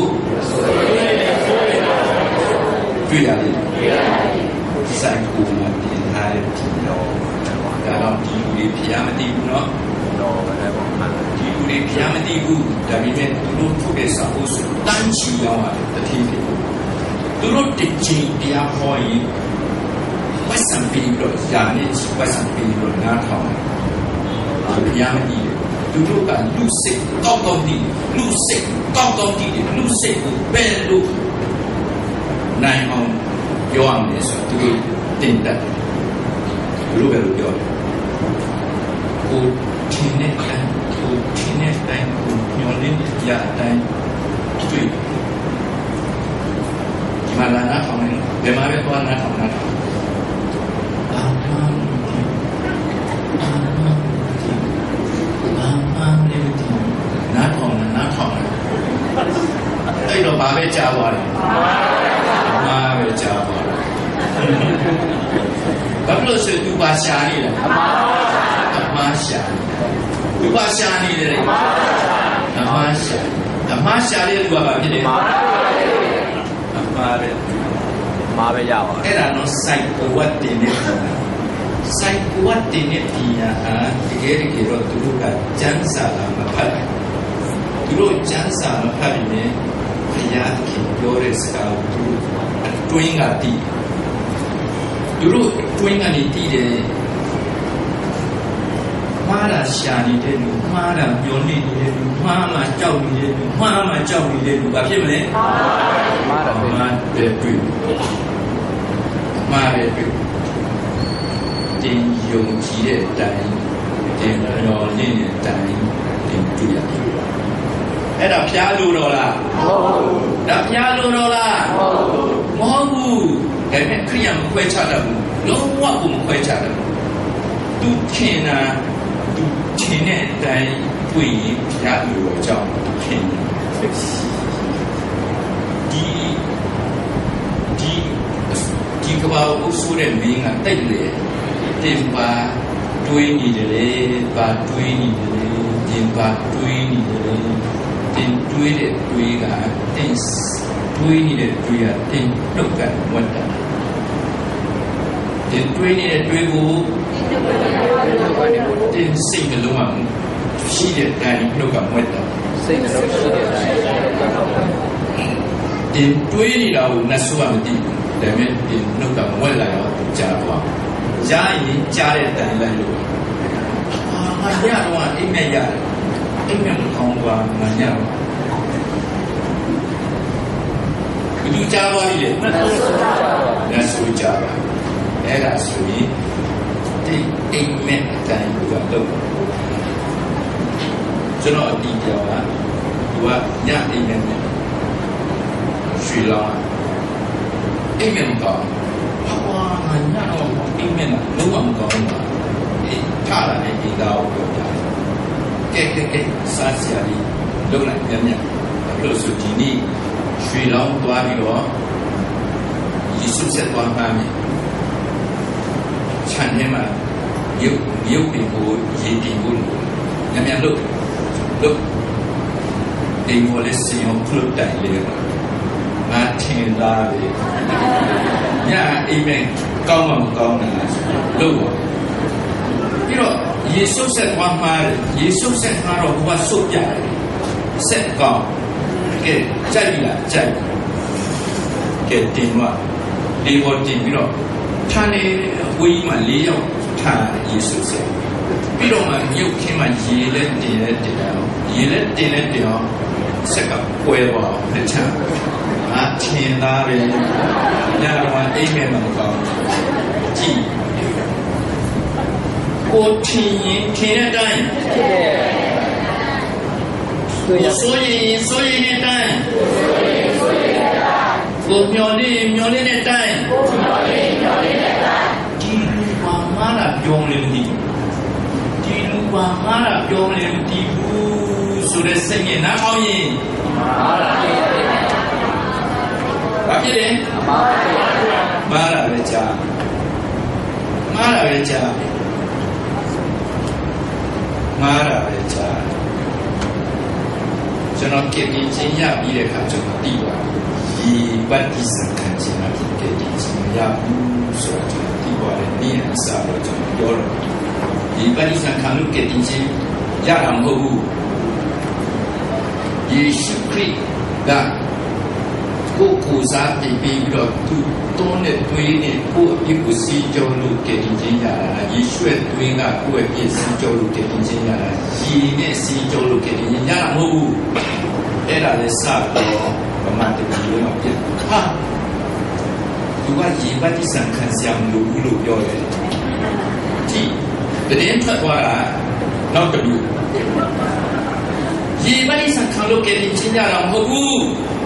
တွေ့ရတယ်စိုက်ကိုမှပြင်ထားတဲ့ဒီတော့ဒါတော့ဒီလူတွေဖျားမသိဘူးနော်ဒီလူတွေဖျားမသိဘူးဒါပေမဲ့သူတို့ထုတ်တဲ့စာအုပ်စုတန်းချီရောက်ရတယ်တတိယသူတို့တချင်းတရားဟောရင်ပတ်စံပြီးတော့ယာနေပတ်စံပြီးတော့နားထောင်တယ်ဖျားမသိဘူးသူတို့ကလူစိတ်ကောက်တည်လူစိတ်ကိုပဲလို့နိုင်အောင်ပြောရမယ်ဆိုသူတို့တင်တတ်သူတို့ပဲလို့ပြောတယ်ကိုထင်းတဲ့အတိုင်းကိုညှော်လင်းရအတိုင်းတွေ့ဒီမှာလာနာထောင်နေဘယ်မှာပဲသွားနာထောင်နာထောင်အဲ့တော့ဘာပဲကြားသွားတယ်ဘာပဲကြားသွားတယ်ဘာလို့ဆိုသူပါရှာနေလဲအမှားရှာသူပါရှာနေတယ်အမှားရှာတဲ့သူကဘာဖြစ်လဲအမှားပဲရပါအဲ့ဒါတော့စိုက်ကိုဝတ်တင်နေဒီဟာတကယ်တော့သူတို့ကကျမ်းစာလာမဖတ်သူတို့ကျမ်းစာမဖတ်ရင်ဘုရားသခင်ပြောတဲ့စကားကိုသူအတတွင်းကတည်သူတို့တွင်းကနေတည်တယ်မှားတာရှာနေတဲ့လူမှားတာပြောနေတဲ့လူမှားမှကြောက်နေတဲ့လူမှားမှကြောက်နေတဲ့လူဘာဖြစ်မလဲမှားတာမှားတယ်တွေ့မှားတယ်တွေ့တင်ယုံကြည်တဲ့အတိုင်းတင်တော်လင်းတဲ့အတိုင်းတင်တွေ့ရတယ်အဲ့ဒါဖျားလို့တော့လားမဟုတ်ဘူးဒါဖျားလို့တော့လားမဟုတ်ဘူးဒါပေမဲ့ခရိယာမခွဲခြားတတ်ဘူးလုံးဝကိုမခွဲခြားတတ်ဘူးသူထင်တာသူထင်တဲ့အတိုင်းတွေ့ရင်ဖျားလို့တော့ကြောက်ထင်ဒီကဘာအုပ်ဆိုးတဲ့မင်းကတိတ်လေတင်ပါတွေးနေတယ်လေပါတွေးနေတယ်လေတင်ပါတွေးနေတယ်လေတင်တွေးတဲ့တွေးကတင်တွေးနေတဲ့တွေးကတင်နှုတ်ကဝတ်တာတင်တွေးနေတဲ့တွေးကိုတင်စိတ်နှလုံးကရှိတဲ့အတိုင်းနှုတ်ကဝတ်တာစိတ်နှလုံးရှိတဲ့အတိုင်းတင်တွေးနေတာကိုနှဆိုးကမသိဘူးဒါပေမဲ့တင်နှုတ်ကဝတ်လာတော့ကြားတော့ကြားရင်ကြားတဲ့အတိုင်းလိုက်လို့ငါညတော့အိမ်မက်ရတယ်အိမ်မက်မကောင်းသွားငါညတော့ဘယ်သူကြားသွားပြီလဲနှဆိုးကြားပါအဲ့ဒါဆိုရင်ဒီအိမ်မက်အတိုင်းကိုတော့ကျွန်တော်အတီးပြောတာသူကညအိမ်မက်နဲ့ရွှေလောင်းအိမ်မက်မကောင်းဟာငါညတော့အိမ်မက်ကလုံးဝမကောင်းဘူးထားလာတဲ့ဒီကောင်းကိုပြောပြတယ်ကဲစားစရာလေးလုံးလိုက်ပြန်ပြန်အဲ့လိုဆိုဒီနေ့ရွှေလောင်းသွားပြီးတော့ယေရှုဆက်သွားမှန်းခြံထဲမှာရုပ်ပင်ကိုရည်တည်ဖို့ညံ့လို့ဒီမိုးလေးစီအောင်ဖလုတ်တိုင်လေးငါထင်သားလေညအိမ်မက်ကောင်းမှမကောင်းတာလို့ပြီးတော့ယေရှုဆက်သွားမှာယေရှုဆက်မှာတော့ဘုရားဆုတ်ပြတယ်ဆက်ကောင်းကဲကြိုက်ပြီလားကြိုက်ကဲတင်တော့ဒီဘောတင်ပြီးတော့ထားနေဝေးကြီးမှာ၄ယောက်ထားယေရှုဆက်ပြီးတော့မှမြုပ်ခင်းမှာရေလက်တင်လက်တင်အောင်ရေလက်တင်လက်တင်အောင်ဆက်ကပွဲသွားလက်ချအထင်သားပဲညတော့အိမ်မက်မကောင်းကြည့်ကိုထင်ရင်ထင်တဲ့အတိုင်းကိုဆိုရင်တဲ့အတိုင်းကိုမျောနေတဲ့အတိုင်းဒီလူပါမားတာပြောမလို့မသိဒီလူပါမားတာပြောမလို့မသိဘူးဆိုတဲ့စိတ်နဲ့နားထောင်ရင်ဘာဖြစ်လဲမားတာပဲကြားမားတာပဲကြားမားတာပဲကြားကျွန်တော်ကပြင်းချင်းရပြီးတဲ့အခါကျွန်တော်သိသွားဒီပတ်တိစံခံခြင်းအဖြစ်ကပြင်းချင်းရဘူးဆိုတော့ကျွန်တော်သိသွားတယ်နည်းအစားတော့ကျွန်တော်ပြောတော့ဒီပတ်တိစံခံလို့ကပြင်းချင်းရတာမဟုတ်ဘူးယေရှုခရစ်ကကိုစားတည်ပြီးတော့သူတွန်းတဲ့သွေးနဲ့ကိုယ့်အပြစ်ကိုစီးကြောလို့ကယ်တင်ခြင်းရတာယေရှုရဲ့သွေးကကိုယ့်ရဲ့ပြစ်စီးကြောလို့ကယ်တင်ခြင်းရတာရေနဲ့စီးကြောလို့ကယ်တင်ခြင်းရတာမဟုတ်ဘူးအဲ့ဒါလည်းစတော့ဗမာတတိယမှာပြတ်ဟာသူကရေပတ်တိစံခံစရာမလိုဘူးလို့ပြောတယ်ဒီတည်ထွက်သွားတာနောက်တစ်မျိုးရေပတ်တိစံခံလို့ကယ်တင်ခြင်းရတာမဟုတ်ဘူး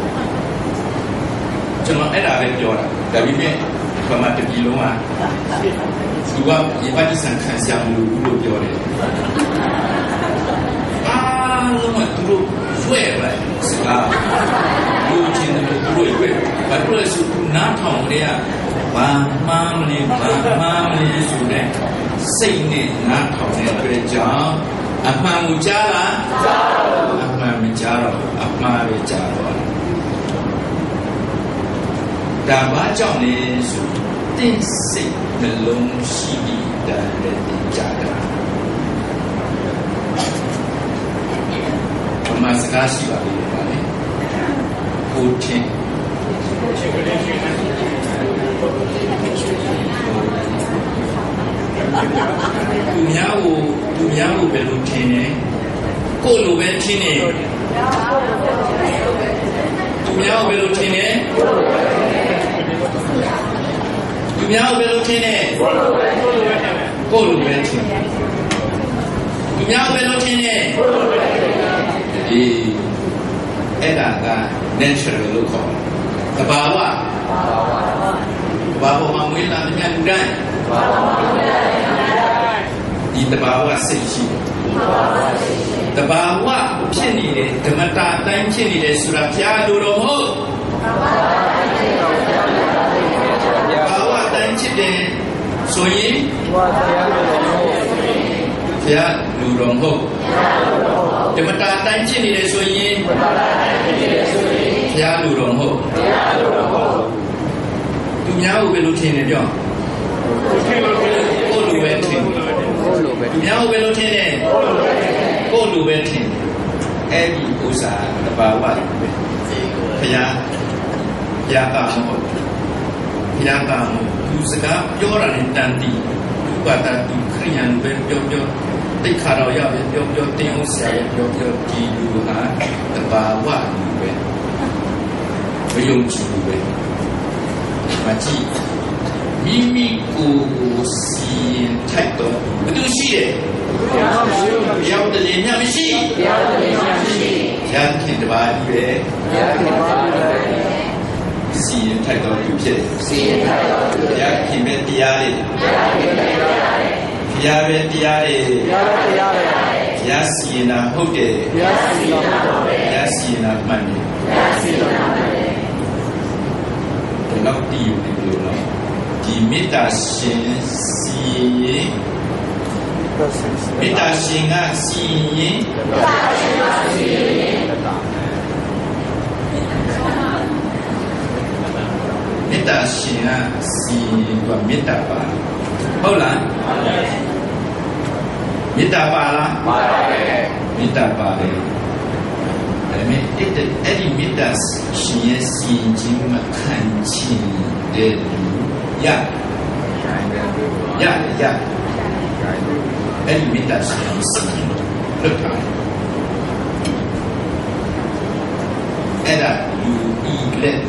ကျွန်တော်အဲ့ဒါပဲပြောတာဒါပေမဲ့ဗမာတပြည်လုံးကသူကဒီပတ်တိစံခံစရာမလိုဘူးလို့ပြောတယ်အားလုံးကသူတို့ရွှဲလိုက်စကားလူချင်းတို့သူတို့ရွှဲဘာလို့လဲဆိုနားထောင်နေရဘာမှမနေဆိုတဲ့စိတ်နဲ့နားထောင်တဲ့အတွက်ကြောင့်အမှန်ကိုကြားလားကြားပါဘူးအမှန်မကြားတော့အမှားပဲကြားတော့ဒါဘာကြောင့်လဲဆိုတင်းစိတ်နှလုံးရှိပြီးတဲ့ကြားတာဘာမှစကားရှိပါလိမ့်မယ်ကိုထင်သူများကိုပဲလို့ထင်တယ်ကိုယ်လိုပဲထင်တယ်သူများကိုပဲလို့ထင်တယ်သူများကိုပဲလို့ထင်တယ်ကိုယ်လိုပဲထင်တယ်သူများကိုပဲလို့ထင်တယ်ဒီအဲ့ဒါက natural လို့ခေါ်တယ်တဘာဝမှာမွေးလာတဲ့လူတိုင်းဒီတဘာဝစိတ်ရှိတယ်တဘာဝဖြစ်နေတယ်ဓမ္မတာအတိုင်းဖြစ်နေတယ်ဆိုတာဘုရားလိုတော်မဟုတ်တဘာဝအတိုင်းဖြစ်တယ်ဆိုရင်ဘုရားလိုတော်မဟုတ်ဓမ္မတာအတိုင်းဖြစ်နေတယ်ဆိုရင်ဘုရားလိုတော်မဟုတ်သူများကိုပဲလို့ထင်တယ်ပြောကိုလိုပဲထင်သူများကိုပဲလို့ထင်တယ်ကိုလိုပဲထင်အဲ့ဒီဥစ္စာတဘာဝပဲဘုရားကမဟုတ်သူစကားပြောတာနဲ့တန်တီသူကတန်သူခရိယန်ပဲပြောတိတ်ခါတော့ရပဲပြောတင်းအောင်ဆရာပြောဒီလူဟာတဘာဝပဲမယုံကြည်ဘူးပဲမကြည့်မိမိကိုစီရင်ထိုက်တော့ဘယ်သူရှိတယ်ဘုရားတည်းညမရှိဘုရားခင်တပါးကြီးပဲစီရင်ထိုက်တော့သူဖြစ်ဘုရားခင်ပဲတရားလေးဘုရားပဲတရားလေးဘုရားစီရင်တာဟုတ်တယ်ဘုရားစီရင်တာမှန်တယ်လောက်တည်နေလို့နော်ဒီမေတ္တာရှင်စီရင်မေတ္တာရှင်ကစီရင်မေတ္တာရှင်ကစီရင်ကမေတ္တာပါဟုတ်လားမေတ္တာပါလားပါပါတယ်မေတ္တာပါတယ်အဲ့ဒီမေတ္တာရှင်ရဲ့စီရင်ခြင်းမခံချင်တဲ့လူရအဲ့ဒီမေတ္တာရှင်စီရင်လုပ်ထားအဲ့ဒါလူဤ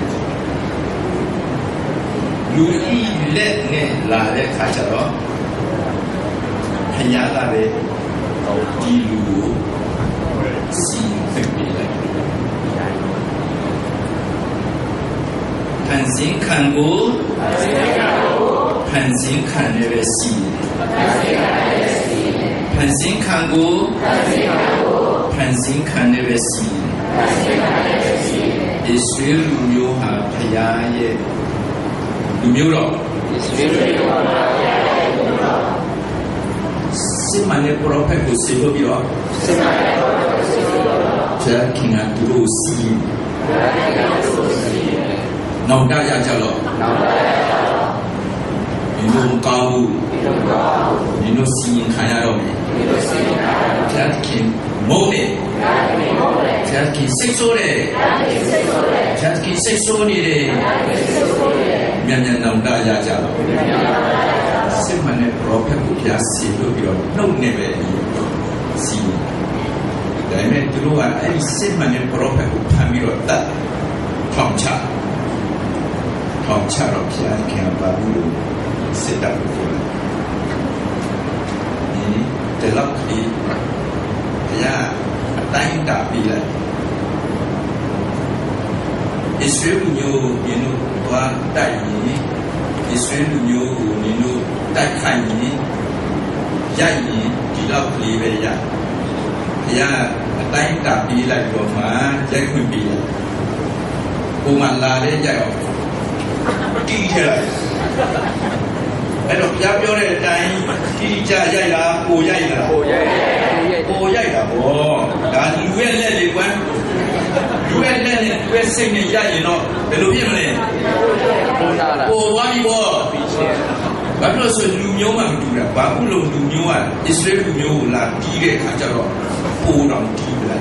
လက်နဲ့လာတဲ့ခါကျတော့ဘုရားကလည်းဒီလူကိုစီရင်ပေးလိုက်ဖန်ဆင်းခံကိုဖန်ဆင်းခံရတဲ့စီဖန်ဆင်းခံကိုဖန်ဆင်းခံရတဲ့စီဣသရေလလူမျိုးဟာဘုရားရဲ့လူမျိုးတော်စစ်မှန်တဲ့ပရောဖက်ကိုစေလို့ပြီးတော့ဘုရားခင်ကသူတို့စီနောင်တရကြတော့ဒီလိုမကောင်းဘူးဒီလိုစီရင်ခံရတော့မယ်ဘုရားခင်မုန်းတယ်ဘုရားခင်စိတ်ဆိုးတယ်ဘုရားခင်စိတ်ဆိုးနေတယ်မြန်နောင်တရကြတော့စစ်မှန်တဲ့ပရောဖက်ကိုဘုရားစီလို့ပြီးတော့နှုတ်နေပဲစီဒါပေမဲ့သူတို့ကအဲ့ဒီစစ်မှန်တဲ့ပရောဖက်ကိုဖမ်းပြီးတော့တတ်ထောင်ချတော့ဘုရားခင်ပါဘူးလို့စစ်တပ်ကိုပြောတယ်ဒီလောက်ကြီးဘုရားအတိုင်းတာပြီးလိုက်ဣသရေလမျိုးနင်တို့သွားတိုက်ရင်ဣသရေလမျိုးကိုနင်တို့တိုက်ခိုက်ရင်ရိုက်ရင်ဒီလောက်ကလေးပဲရဘုရားအတိုင်းတာပြီးလိုက်တော့မှရိုက်ခွင့်ပြီးလိုက်ပုံမှန်လာတဲ့ရိုက်အောင်တီးထလိုက်အဲ့တော့ဘုရားပြောတဲ့အတိုင်းတီးကြရိုက်တာကိုရိုက်တာကိုရိုက်တာဗောဒါလူရဲ့လက်လေးကွမ်းလူရဲ့လက်နဲ့လူရဲ့စိတ်နဲ့ရိုက်ရင်တော့ဘယ်လိုဖြစ်မလဲပေါ်သွားပြီဗောဘာလို့ဆိုလူမျိုးမှမတူတာဘာလို့လူမျိုးကဣသရေလလူမျိုးကိုလာတီးတဲ့အခါကျတော့ပိုးတော်တီးပလိုက်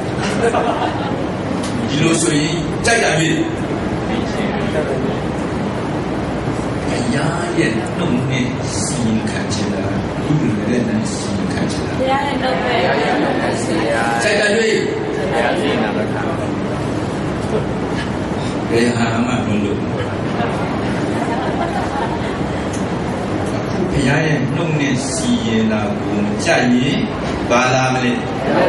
ဒီလိုဆိုရင်ကြိုက်တာပြီဘုရားရဲ့နှုတ်နဲ့စီရင်ခံချင်တာဒီလိုလည်းနဲ့စီရင်ခံချင်တာဘုရားရဲ့နှုတ်နဲ့စီရင်စိတ်တရွေးဘုရားစီရင်တာပဲခံဘယ်ဟာမှမလို့ဘုရားရဲ့နှုတ်နဲ့စီရင်တာကိုကြိုက်ရင်ဘာလာမလဲ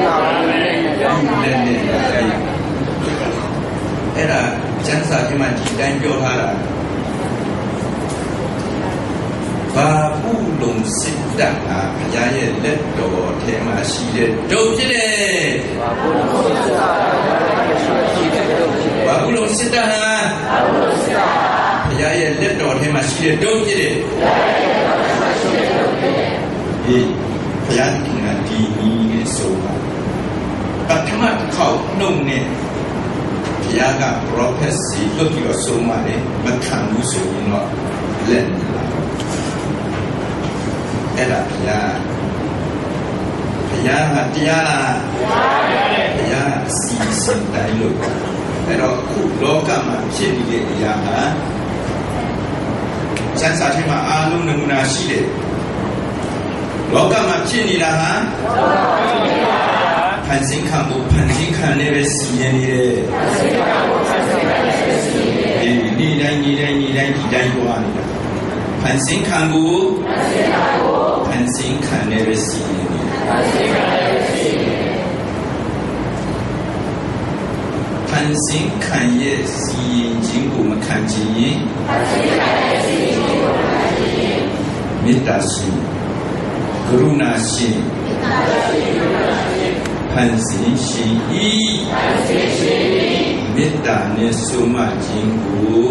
လည်းနဲ့ကြိုက်အဲ့ဒါကျမ်းစာထဲမှာဒီတိုင်းပြောထားတာဘာပုလုံစစ်တပ်ဟာဘုရားရဲ့လက်တော်ထဲမှာရှိတဲ့ဒုတ်ဖြစ်တယ်ဘာပုလုံစစ်တပ်ရှိတဲ့ဒုတ်ဖြစ်တယ်ဘာပုလုံစစ်တပ်ဟာဘုရားရဲ့လက်တော်ထဲမှာရှိတဲ့ဒုတ်ဖြစ်တယ်ဒီဘုရားကဒီနည်းနဲ့ဆိုတာပထမတစ်ခေါက်နှုတ်နဲ့ဘုရားက prophecy လုပ်ပြီးတော့ဆုံးမတယ်မခံဘူးဆိုရင်တော့လက်အဲ့ဒါဘုရားကတရားလားဘုရားအစီအစဉ်တိုင်းလို့အဲ့တော့ခုလောကမှာဖြစ်နေတဲ့အရာဟာစံစာထဲမှာအားလုံးနမူနာရှိတယ်လောကမှာဖြစ်နေတာဟာဖန်ဆင်းခံဖို့ဖန်ဆင်းခံနေပဲစီရင်နေတယ်ဒီတိုင်းဒီတိုင်းဒီတိုင်းဒီတိုင်းသွားနေတာဖန်ဆင်းခံဖို့ဖန်ဆင်းခံနေပဲစီရင်နေတယ်ဖန်ဆင်းခံရဲ့စီရင်ခြင်းကိုမခံခြင်းရင်မေတ္တာရှိကရုဏာရှိဖန်ဆင်းရှိမေတ္တာနဲ့ဆုံးမခြင်းကို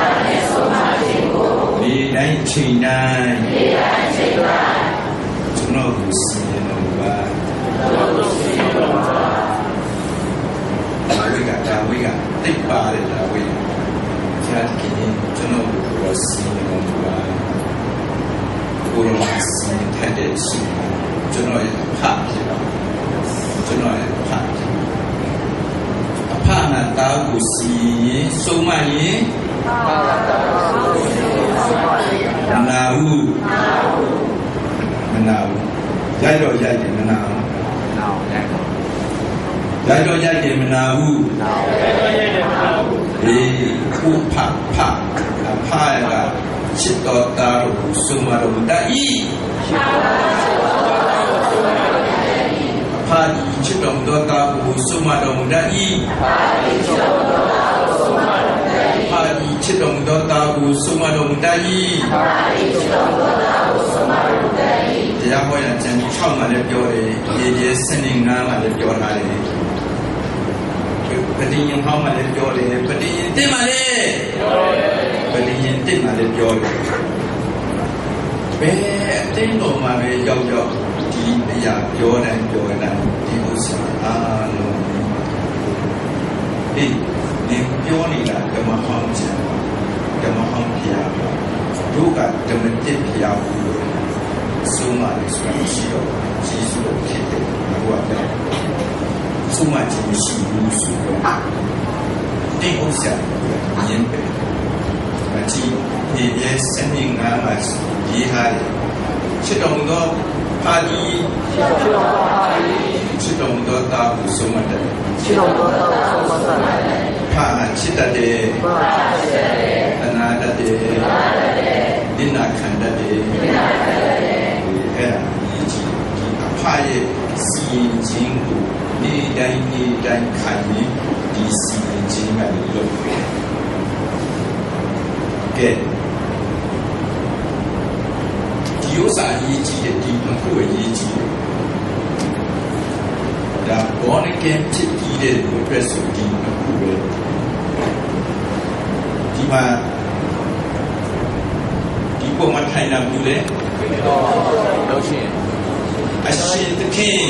ဒီတိုင်းချိန်တိုင်းကျွန်တော်ကိုစီရင်တော်ပါဒါဝိကတိတ်ပါတယ်ဒါဝိကျန်ကင်းကျွန်တော်ကိုစီရင်တော်ပါကိုရောစီတဲ့တဲ့စီကျွန်တော်ရဲ့ဖတ်ဖြစ်ပါကျွန်တော်ရဲ့ဖတ်အဖနာတာကိုစီရင်ဆုံးမရင်မနာဘူးရိုက်တော့ရိုက်တယ်မနာဘူးရိုက်တော့ရိုက်တယ်မနာဘူးအေးခုဖတ်အဖကချစ်တော်တာကိုဆုံးမတော်တတ်၏ဖာဒီချစ်တော်တော်တာကိုဆုံးမတော်တတ်၏ဖာဒီချစ်တော်တော်တာကိုဆုံးမတော်တတ်၏တရားဟောရကျမ်း6မှာလည်းပြောတယ်ရေစနစ်9မှာလည်းပြောထားတယ်ပဋိညာဉ်ဟောမှာလည်းပြောတယ်ပဋိညာဉ်1မှာလည်းပဋိညာဉ်1မှာလည်းပြောတယ်ဘယ်အတင်းတော်မှာပဲရောက်ဒီအရာပြောတိုင်းဒီဥစ္စာအားလုံးဒီပြောနေတာဓမ္မဟောင်းခြင်းဓမ္မဟောင်းဖျားတို့ကဓမ္မတစ်ဖျားဘူးဆုံးမလေးဆိုတာရှိတော့ကြီးစုလို့ဖြစ်တယ်ဘုရားပြောဆုံးမခြင်းရှိဘူးဆိုတော့ဒီဥစ္စာရင်းပဲအကြည့်ဒီရဲ့စနစ်ငါးမှာရေးထားတယ်ချစ်တော်သောဖာဒီချစ်တော်သောတာကိုဆုံးမတယ်ဖာချစ်တဲ့အနာတတ်တဲ့ဒိနာခန္ဓာတဲ့အဲ့ဒါအဖရဲ့စီရင်ခြင်းကိုဒီတိုင်းခံရင်ဒီစီရင်ခြင်းကလည်းလုပ်တယ်ကဲဒီဥစ္စာရေးကြည့်တဲ့ဒီတစ်ခုရေးကြည့်တယ်ဒါ born again ဖြစ်ပြီးတဲ့လူအတွက်ဆိုဒီတစ်ခုပဲဒီမှာဒီပုံမှာထိုင်တာဘူးလေလို့ရှိရင်အရှင်သခင်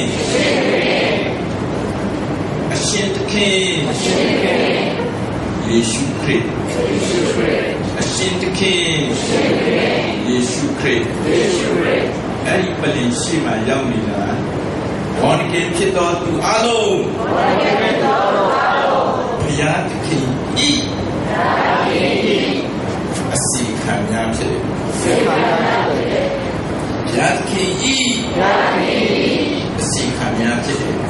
ယေရှုခရစ်အရှင်သခင်ယေရှုခရစ်အဲ့ဒီပလင်ရှိမှရောက်နေတာဘောနကေဖြစ်တော်သူအလုံးဘုရားသခင်ဤအစီခံခံများဖြစ်တယ်ဘုရားသခင်ဤအစီခံများဖြစ်တယ်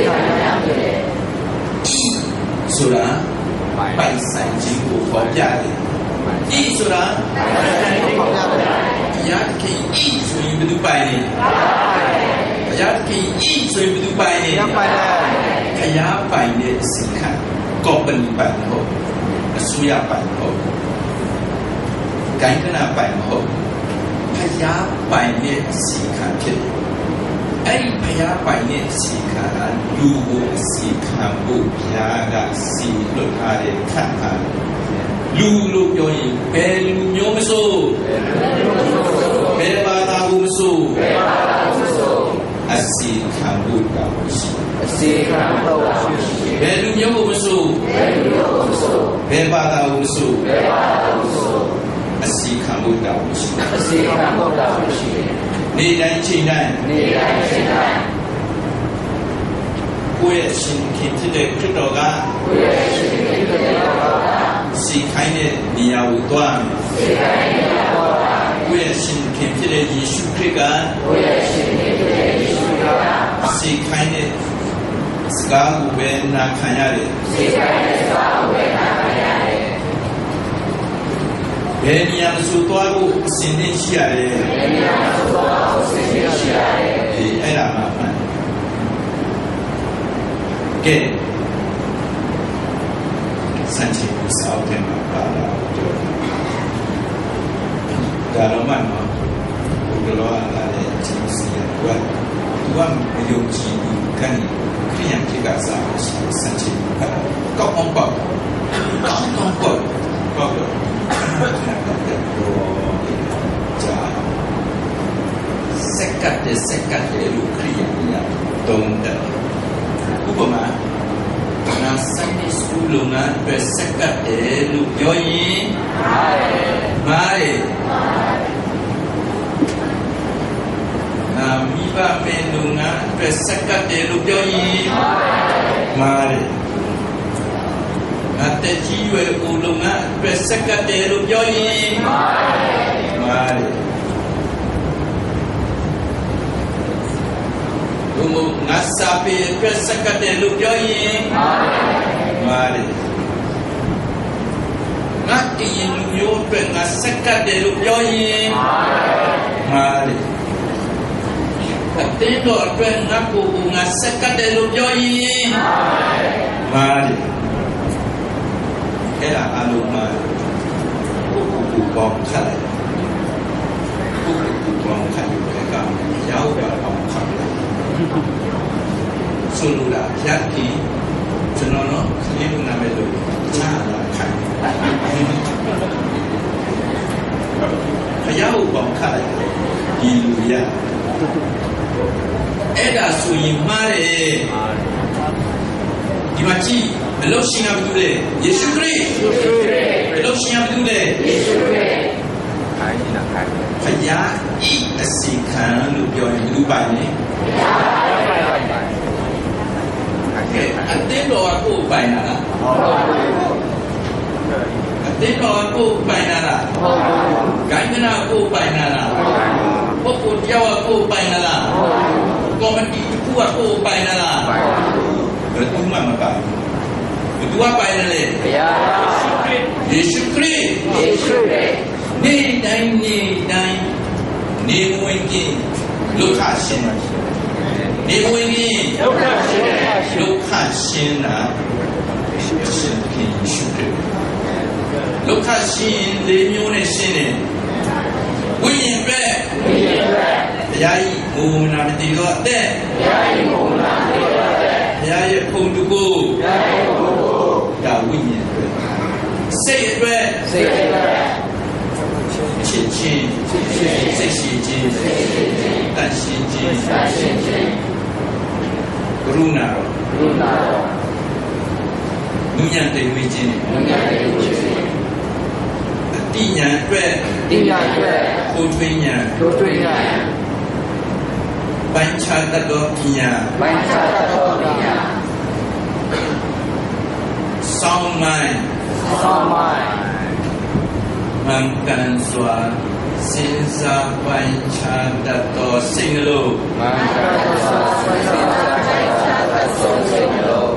ဆိုတာပိုင်ဆိုင်ခြင်းကိုဖော်ပြတယ်ဤဆိုတာဘုရားသခင်ဤဆိုရင်ဘယ်သူပိုင်လဲဘုရားသခင်ဤဆိုရင်ဘယ်သူပိုင်လဲဘုရားပိုင်တဲ့အစီခံကော်ပဏီပိုင်ဟုတ်အစိုးရပိုင်ဟုတ်ကိုင်ကနာပိုင်ဟုတ်ဘုရားပိုင်တဲ့အစီခံဖြစ်တယ်အဲ့ဒီဘုရားပိုင်တဲ့အစီခံကလူကိုအစီခံဖို့ဘုရားကစီလွတ်ထားတဲ့ခန့်ထားလူလို့ပြောရင်ဘယ်လူမျိုးမဆိုဘယ်ဘာသာကိုမဆိုအစီခံဖို့ကရှိအစီခံဖို့ရှိဘယ်လူမျိုးကိုမဆိုဘယ်ဘာသာကိုမဆိုအစီခံဖို့ကရှိအစီခံဖို့ကရှိနေတိုင်းချိန်တိုင်းကိုယ့်ရဲ့ရှင်ခင်ဖြစ်တဲ့ခရစ်တော်ကစီခိုင်းတဲ့နေရာကိုသွားကိုယ့်ရဲ့ရှင်ခင်ဖြစ်တဲ့ယေရှုခရစ်ကစီခိုင်းတဲ့စကားကိုပဲနာခံရတယ်ဘယ်နေရာမှာဆိုသွားဖို့အစဉ်သင့်ရှိရတယ်အဲ့ဒါမှမှန်ကဲစံချိန်ကိုစောင့်တယ်မှာပါလာဒါတော့မှနော်ဘုရားလာတဲ့ချင်းစီရကွာသူကမယုံကြည်ဘူးခံခရိယန်ဖြစ်ကစားစံချိန်ကောက်အောင်ပေါ့စက္ကတဲ့လူခရိယန်ရတုံးတယ်ဥပမာနာစံစကူးလုံးကပဲစက္ကတဲ့လူပြောရင်မားနာမိဘမေလုံကပဲစက္ကတဲ့လူပြောရင်မားအတကြီးရွယ်ဦးလုံးကပဲစက္ကတဲ့လူပြောရင်မားဘုံငါစာပေပဲစက္ကတဲ့လူပြောရင်မားငါတည်လူမျိုးပဲငါစက္ကတဲ့လူပြောရင်မားအတင်းတော်အတွက်ငါကိုငါစက္ကတဲ့လူပြောရင်မားအဲ့ဒါအလုံးမှာကိုပေါင်းခတ်လိုက်ကိုပေါင်းခတ်ယူတဲ့ကောင်ရောက်ပါအောင်ခတ်လိုက်ဆိုလိုတာရတ်တီကျွန်တော်တို့ခလေးလူနာမဲ့လို့ချာလာခိုင်းအရာကိုပေါင်းခတ်လိုက်ဒီလူရအဲ့ဒါဆိုရင်မှားတယ်ဒီမှာကြည့်ဘယ်လိုရှင်းရမလဲယေရှုခရစ်ဘယ်လိုရှင်းရမလဲယေရှုခရစ်ဘုရားဤအစီခံလို့ပြောရင်လူပိုင်နေအတင်းတော်ကိုပိုင်လားအတင်းတော်ကိုပိုင်လားဂိုင်းကနာကိုပိုင်လားပုဂ္ဂိုလ်တရားကိုပိုင်လားကောမတီတစ်ခုကိုပိုင်လားဘယ်သူမှမပိုင်ဘယ်သူကပိုင်လဲဘုရားယေရှုခရစ်နေတိုင်းနေဝင်ခြင်းဒုက္ခရှင်နေဝင်ခြင်းဒုက္ခရှင်နာရှင်ခင်ရှုတယ်ဒုက္ခရှင်လေးမျိုးနဲ့ရှင်းတယ်ဝိညာဉ်ပဲတရားဤမူနာမတိတော့တဲ့ဘုရားရဲ့ပုံတူကိုဒါဝိညာဉ်ပဲစိတ်အတွက်ချစ်ချင်းစိတ်ရှိခြင်းတန်ရှင်းခြင်းကရုဏာနုညံ့တဲ့ဝိခြင်းအတိညာအတွက်ကိုထွေးညာပိုင်းခြားတတ်သောပညာsound mind မှန်ကန်စွာစဉ်းစားပိုင်းခြားတတ်သောစိတ်နှလုံးမှန်ကန်စွာစဉ်းစားပိုင်းခြားတတ်သောစိတ်နှလုံး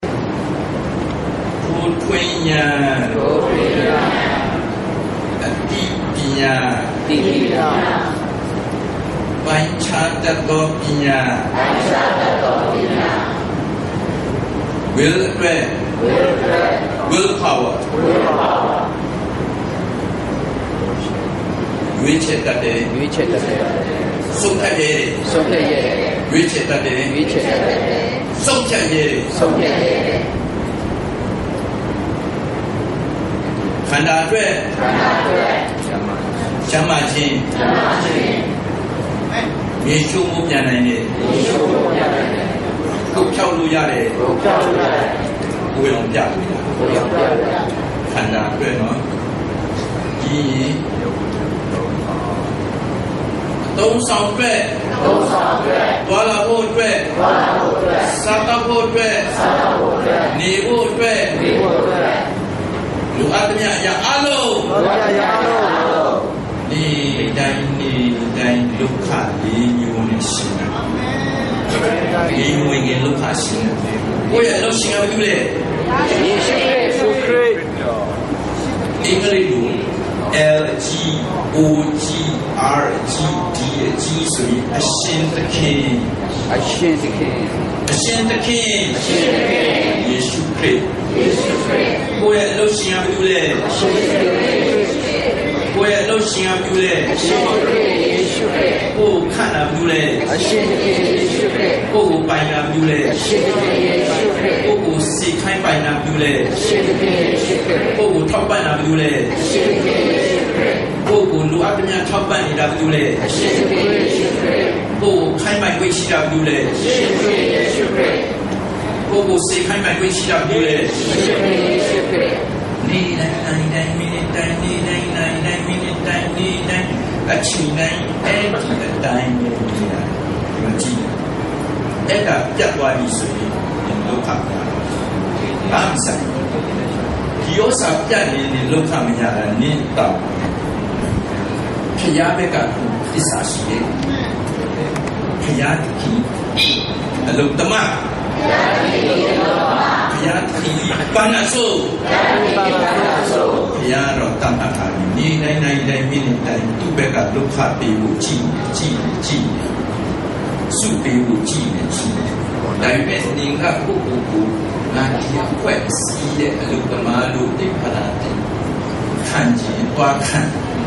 ထိုထွင်းဉာဏ်အတိပညာပိုင်းခြားတတ်သောပညာ will power ရွေးချယ်တတ်တယ်ဆုံးဖြတ်ရတယ်ရွေးချယ်တတ်တယ်ဆုံးဖြတ်ရတယ်ခန္ဓာအတွက်ကျမ်းမာခြင်းမြေရှုံးမှုပြန်နိုင်တယ်ကိုဖြောက်လို့ရတယ်ကိုရောင်ပြခန္ဓာအတွက်နော်ဒီသုံးဆောင်အတွက်တွာလာဖို့အတွက်စားတော့ဖို့အတွက်နေဖို့အတွက်လူအပ်မြတ်အရာအလုံးဒီတိုင်းဒုက္ခလေးမျိုးနဲ့ရှင်တာဒီဝင်ငယ်ဒုက္ခရှင်တယ်ကိုယ့်ရဲ့လောက်ရှင်ရဘူးလေယေရှုခရစ်အင်္ဂလိပ်လို LGOGRGD ဆိုရင်အရှင်သခင်ယေရှုခရစ်ကိုယ့်ရဲ့လောက်ရှင်ရဘူးလေကိုယ့်ရဲ့လောက်ရှင်ရဘူးလေကိုယ်ခန္ဓာဘူးလေကိုယ်ပိုင်နာဘူးလေကိုယ်စိတ်ခိုင်းပိုင်နာဘူးလေကိုယ်ထောက်ပံ့နာဘူးလေကိုယ်လူအပ်မြတ်ထောက်ပံ့နေတာဘူးလေကိုယ်ခိုင်းပိုင်ခွင့်ရှိတာဘူးလေကိုယ်စိတ်ခိုင်းပိုင်ခွင့်ရှိတာဘူးလေနေတိုင်းမိနစ်တိုင်းနေတိုင်းမိနစ်တိုင်းနေတိုင်းအချိန်တိုင်းအဲ့ဒီအတိုင်းပဲနေတာဒီမှာကြည့်အဲ့ဒါပြတ်သွားပြီဆိုရင်ဒုက္ခဘာမှဆိုင်ဒီဥစ္စာပြတ်နေတဲ့ဒုက္ခမရတာနင်းတော့ခရဘက်ကသစ္စာရှိတယ်ခရတိအလုတ္တမခရတိပါဏဆိုခရတော့တတ်တာဒီတိုင်းမိနစ်တိုင်းသူ့ဘက်ကဒုက္ခပေးဖို့ကြည့်စုပေးဖို့ကြည့်နေဒါပေမဲ့သင်္ကပုဂ္ဂိုလ်ကိုနာတိခွဲစီးတဲ့အလုတ္တမလို့တိပလာတယ်ခံကြည့်တွားခံ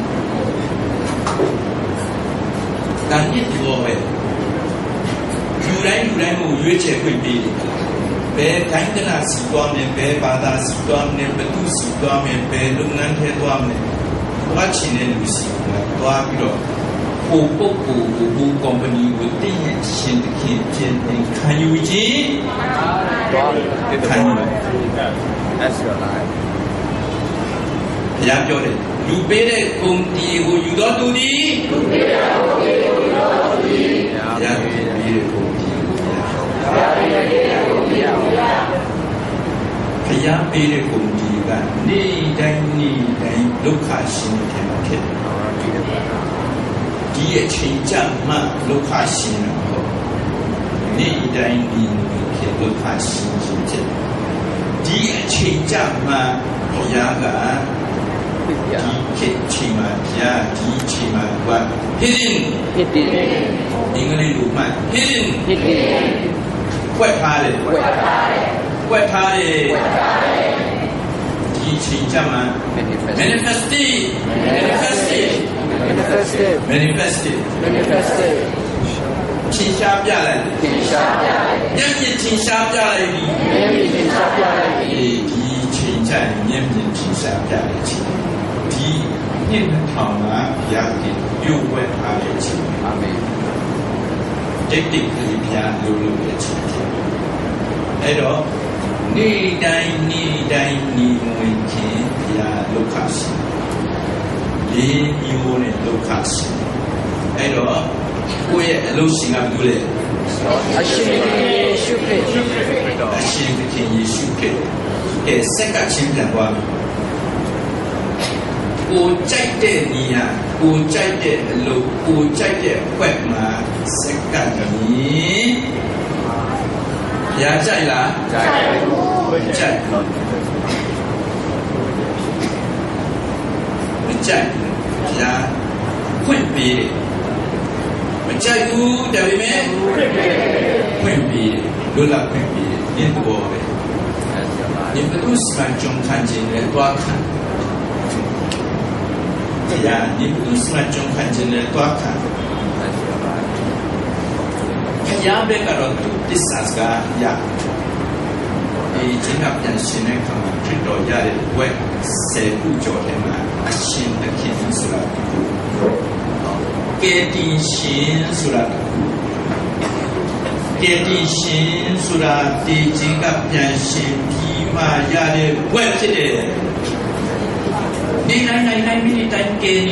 ဒါညစ်တော်ပဲလူတိုင်းကိုရွေးချယ်ခွင့်ပေးတယ်ဘယ်တိုင်းကနာစီသွားမယ်ဘယ်ဘာသာစီသွားမယ်ဘယ်သူစီသွားမယ်ဘယ်လုပ်ငန်းထဲသွားမယ်ဘာချင်တဲ့လူစီသွားပြီးတော့ဟိုပုဂ္ဂိုလ်ကိုဘူကုမ္ပဏီကိုတည်ရဲ့ရှင်သခင်ခြင်းခံယူခြင်းခံယူ That's your life ဘုရားပြောတယ်လူပေးတဲ့ဂုဏ်တီကိုယူတော်သူသည်ဘုရားပေးတဲ့ဂုဏ်တီကိုဘုရားပေးတဲ့ဂုဏ်တီကနေတိုင်းဒုက္ခရှင်တယ်ဖြစ်ဒီအချိန်ကြမှဒုက္ခရှင်တော့နေတိုင်းဖြစ်ဒုက္ခရှင်ဖြစ်ဒီအချိန်ကြမှဘုရားကဒီခေတ်ချိန်မှာဘုရားဒီချိန်မှာက hidden အင်္ဂလိပ်လိုမှ hidden ကွက်ထားတယ်ဒီချိန်ကြမှာ manifested ထင်ရှားပြလိုက်မျက်မြင်ထင်ရှားပြလိုက်ဒီချိန်ကြရင်မျက်မြင်ထင်ရှားပြလိုက်ဒီနှစ်ထောင်ကဘုရားခင်ပြုတ်ဝဲထားတဲ့ချိန်အာမင်တိတ်ဘုရားလိုတဲ့ချိန်အဲ့တော့နေတိုင်းနေဝင်ခြင်းဘုရားဒုက္ခရှင်ဒီမျိုးနဲ့ဒုက္ခရှင်အဲ့တော့ကိုယ့်ရဲ့အလုပ်ရှင်ကဘူးလေအရှင်သခင်ယေရှုခရစ်စက်ကချင်းပြန်သွားပြီကိုကြိုက်တဲ့နေရာကိုကြိုက်တဲ့အလုပ်ကိုကြိုက်တဲ့ဘက်မှာစက္ကန့်ကြီးရကြိုက်လားကြိုက်ဘူးကြိုက်မကြိုက်ရဖွင့်ပေးမကြိုက်ဘူးဒါပေမဲ့ဖွင့်ပေးလွတ်လပ်ဖွင့်ပေးဒီတော့ပဲ你不都是把中看见的多看？对呀，你不都是把中看见的多看？看呀，别个了，第三个呀，你今天变新的看嘛，最多呀的喂，谁不叫的嘛？新的肯定是啦，给定新是啦。给定新是啦，第几个变新？嘛呀的，我觉得，你来，你单给你，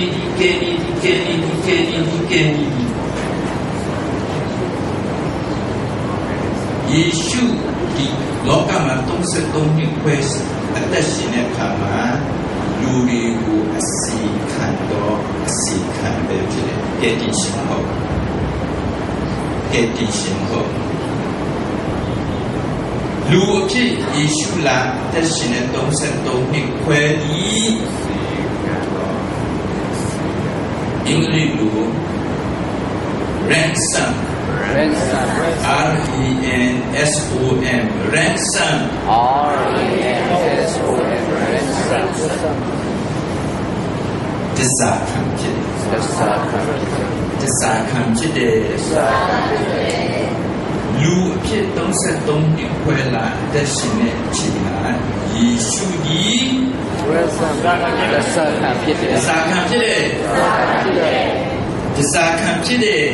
耶稣的老干嘛东西东西会是，但是呢，他嘛，如果我是看到，是看到这个给定新后，给定新后。如果是耶稣啦，但是呢，东西都没快递，英语如 ransom R-E-N-S-O-M ransom 这啥看不见？这啥看不见的？လူအဖြစ်33နှစ်ခွဲလာတက်ရှင်တဲ့ချိန်မှာယေရှုကြီးတစ္ဆာခံဖြစ်တယ်တစ္ဆာခံဖြစ်တယ်တစ္ဆာခံဖြစ်တယ်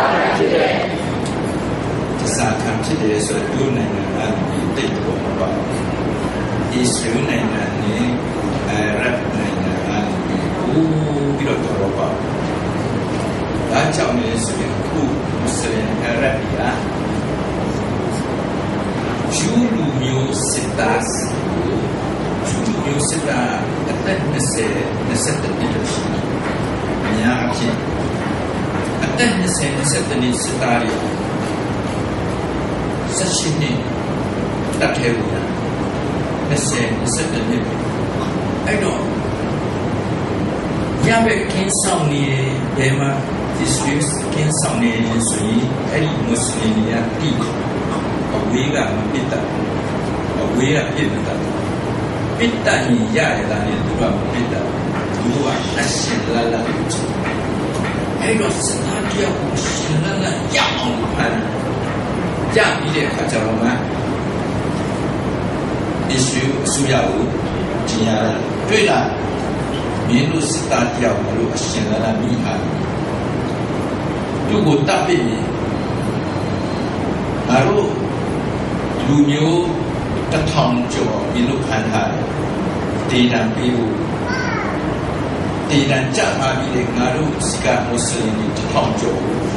တစ္ဆာခံဖြစ်တယ်ဆိုတော့နိုင်ငံကတိတ်တော့ပါယေရှုနိုင်ငံနဲ့အာရဗ်နိုင်ငံကပြီးတော့ပါဒါကြောင့်လည်းဆိုရင်ခုမွတ်စလင်အာရဗ်ကကျူလူမျိုးစစ်သားကျူလူမျိုးစစ်သားအသက်20နှစ်ရှိအများအဖြစ်အသက်20နှစ်စစ်သားတွေ18နှစ်တက်ထဲဘူး20နှစ်အဲ့တော့ရပဲကင်းဆောင်နေတယ်မှာဒီစဝစ်ကင်းဆောင်နေဆိုရင်အဲ့ဒီမွတ်စလင်တွေကတိအဝေးကမပစ်တတ်အဝေးကပြစ်မတတ်ပစ်တတ်ရင်ရတယ်လားနဲ့သူကမပစ်တတ်သူကအရှင်လလအဲ့တော့စတားပြောကိုရှင်လလရအောင်ဖန်ကြပြီးတဲ့အခါကျတော့မှယေရှုဆူရကိုကျင်ရတယ်တွေ့လားမင်းတို့စတားပြောကိုအရှင်လလမိဟာသူကိုတပ်ပြီးငါတို့လူမျိုး1000ကျော်မင်းတို့ခံထားတယ်ဒေသပေးဖို့ဒေသကြပါပြီးတဲ့ငါတို့စကမွတ်စလင်တွေ1000ကျော်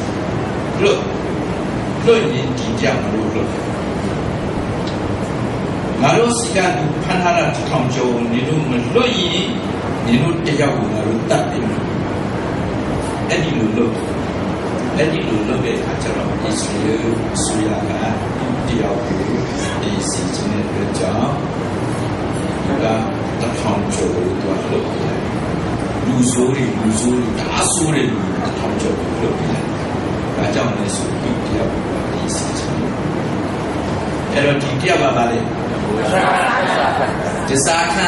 လွတ်ရင်ဒီကြောင်လို့လွတ်ငါတို့စကလူဖန်ထားတာ1000ကျော်နေတို့မလွတ်ရင်နေတို့တယောက်ကိုငါတို့တတ်တယ်အဲ့ဒီလိုလုပ်တဲ့အခါကျတော့ဒီဆိုရဆိုရကတယောက်ကိုဒီစီချင်းတဲ့ကြောင့်က1000ကျော်လို့တော့လုပ်တယ်လူဆိုးတွေဒါဆိုးတွေ1000ကျော်လို့လုပ်တယ်ဒါကြောင့်လည်းဆိုဒီတယောက်ဒီစီချင်းအဲ့တော့ဒီတယောက်ကပါလေတစ္ဆာခံ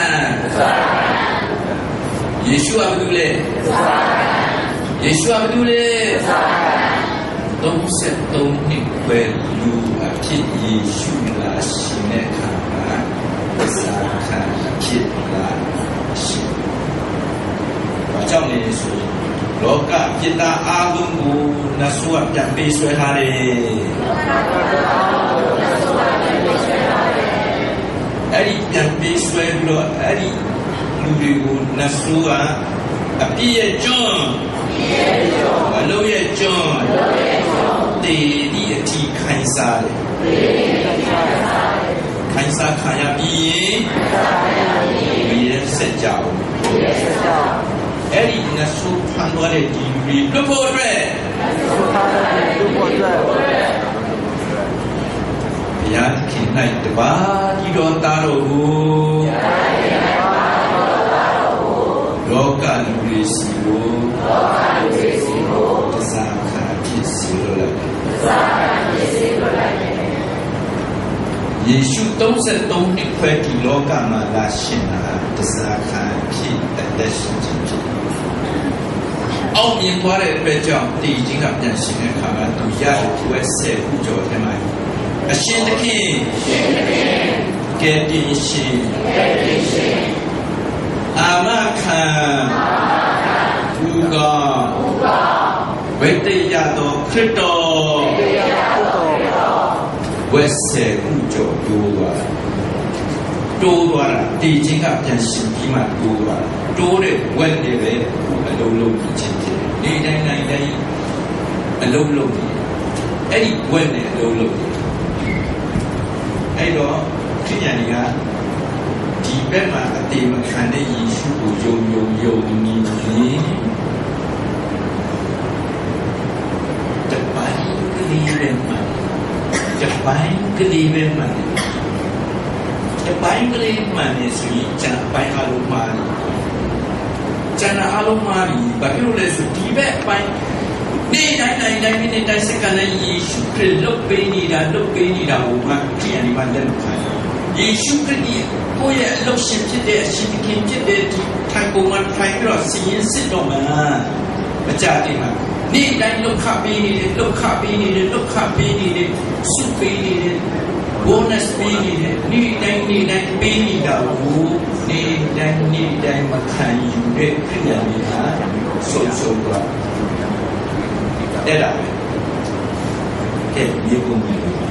ယေရှုကဘာလုပ်လဲယေရှုကဘာလုပ်လဲ33နှစ်ပဲလူအဖြစ်ယေရှုလာရှင်တဲ့အခါမှာသစ္စာခံဖြစ်လာရှင်။ဘာကြောင့်လဲဆိုရင်လောကจิตအာလုံးကိုနတ်ဆိုးကပြန်ပေးဆွဲထားတယ်။အဲ့ဒီပြန်ပေးဆွဲပြီးတော့အဲ့ဒီလူတွေကိုနတ်ဆိုးကအပြည့်ရဲ့ကျွန်းအလုံးရဲ့ကျွန်းတေဒီအထိခိုင်းစားတယ်ခိုင်းစားခံရပြီးရင်ဒီရဲ့စက်ကြောအဲ့ဒီနတ်ဆိုးဖန်သွားတဲ့ဒီလူတွေလွတ်ဖို့အတွက်ဘုရားခင်၌တပါးကြီးတော်သားတော်ကိုလောကလူတွေစီကိုတစားခါဖြစ်စီလိုလိုက်ယေရှု33နှစ်ခွဲဒီလောကမှာလာရှင်တာတစားခါဖြစ်အသက်ရှင်ခြင်းဖြစ်အောင်မြင်သွားတဲ့အတွက်ကြောင့်တည်ခြင်းကပြန်ရှင်တဲ့အခါမှာသူရတဲ့ဝက်ဆက်ခုကျော်ထဲမှာအရှင်သခင်ကဲတင်ရှင်အာမခံဘူကဝိတ္တရသောခရစ်တော်ဝက်ဆက်ခုကျော်တိုးသွားတာတည်ခြင်းကပြန်ရှင်ပြီးမှတိုးတဲ့ဝက်တွေပဲအလုံးလုံးဖြစ်ခြင်းဖြစ်နေတိုင်းအလုံးလုံးအဲ့ဒီဝက်နဲ့အလုံးလုံးအဲ့တော့ခရိယာတွေကဒီဘက်မှာအတေမခံတဲ့ယေရှုကိုယုံနေတယ်တပိုင်းကလေးပဲမှတပိုင်းကလေးပဲမှတပိုင်းကလေးမှနေဆိုရင်ကျန်ပိုင်းအလုံးမှာကျန်အလုံးမှာဘာဖြစ်လို့လဲဆိုဒီဘက်ပိုင်းနေတိုင်းမိနစ်တိုင်းစက္ကန့်တိုင်းယေရှုခရစ်လုတ်ပေးနေတာကိုမှခရိယာတွေမှလက်မခံယေရှုခရစ်ကိုယ့်ရဲ့အလုပ်ရှင်ဖြစ်တဲ့အရှင်သခင်ဖြစ်တဲ့ဒီထိုင်ပေါ်မှာထိုင်ပြီးတော့စီရင်စစ်တော်မှာမကြတဲ့မှာနေတိုင်းလုတ်ခပေးနေတယ်စုပေးနေတယ်bonus ပေးနေတယ်နေတိုင်းပေးနေတာကိုနေတိုင်းမခံယူတဲ့ခရိယာတွေဟာဆုံးသွားအဲ့ဒါပဲကဲဒီကုန်း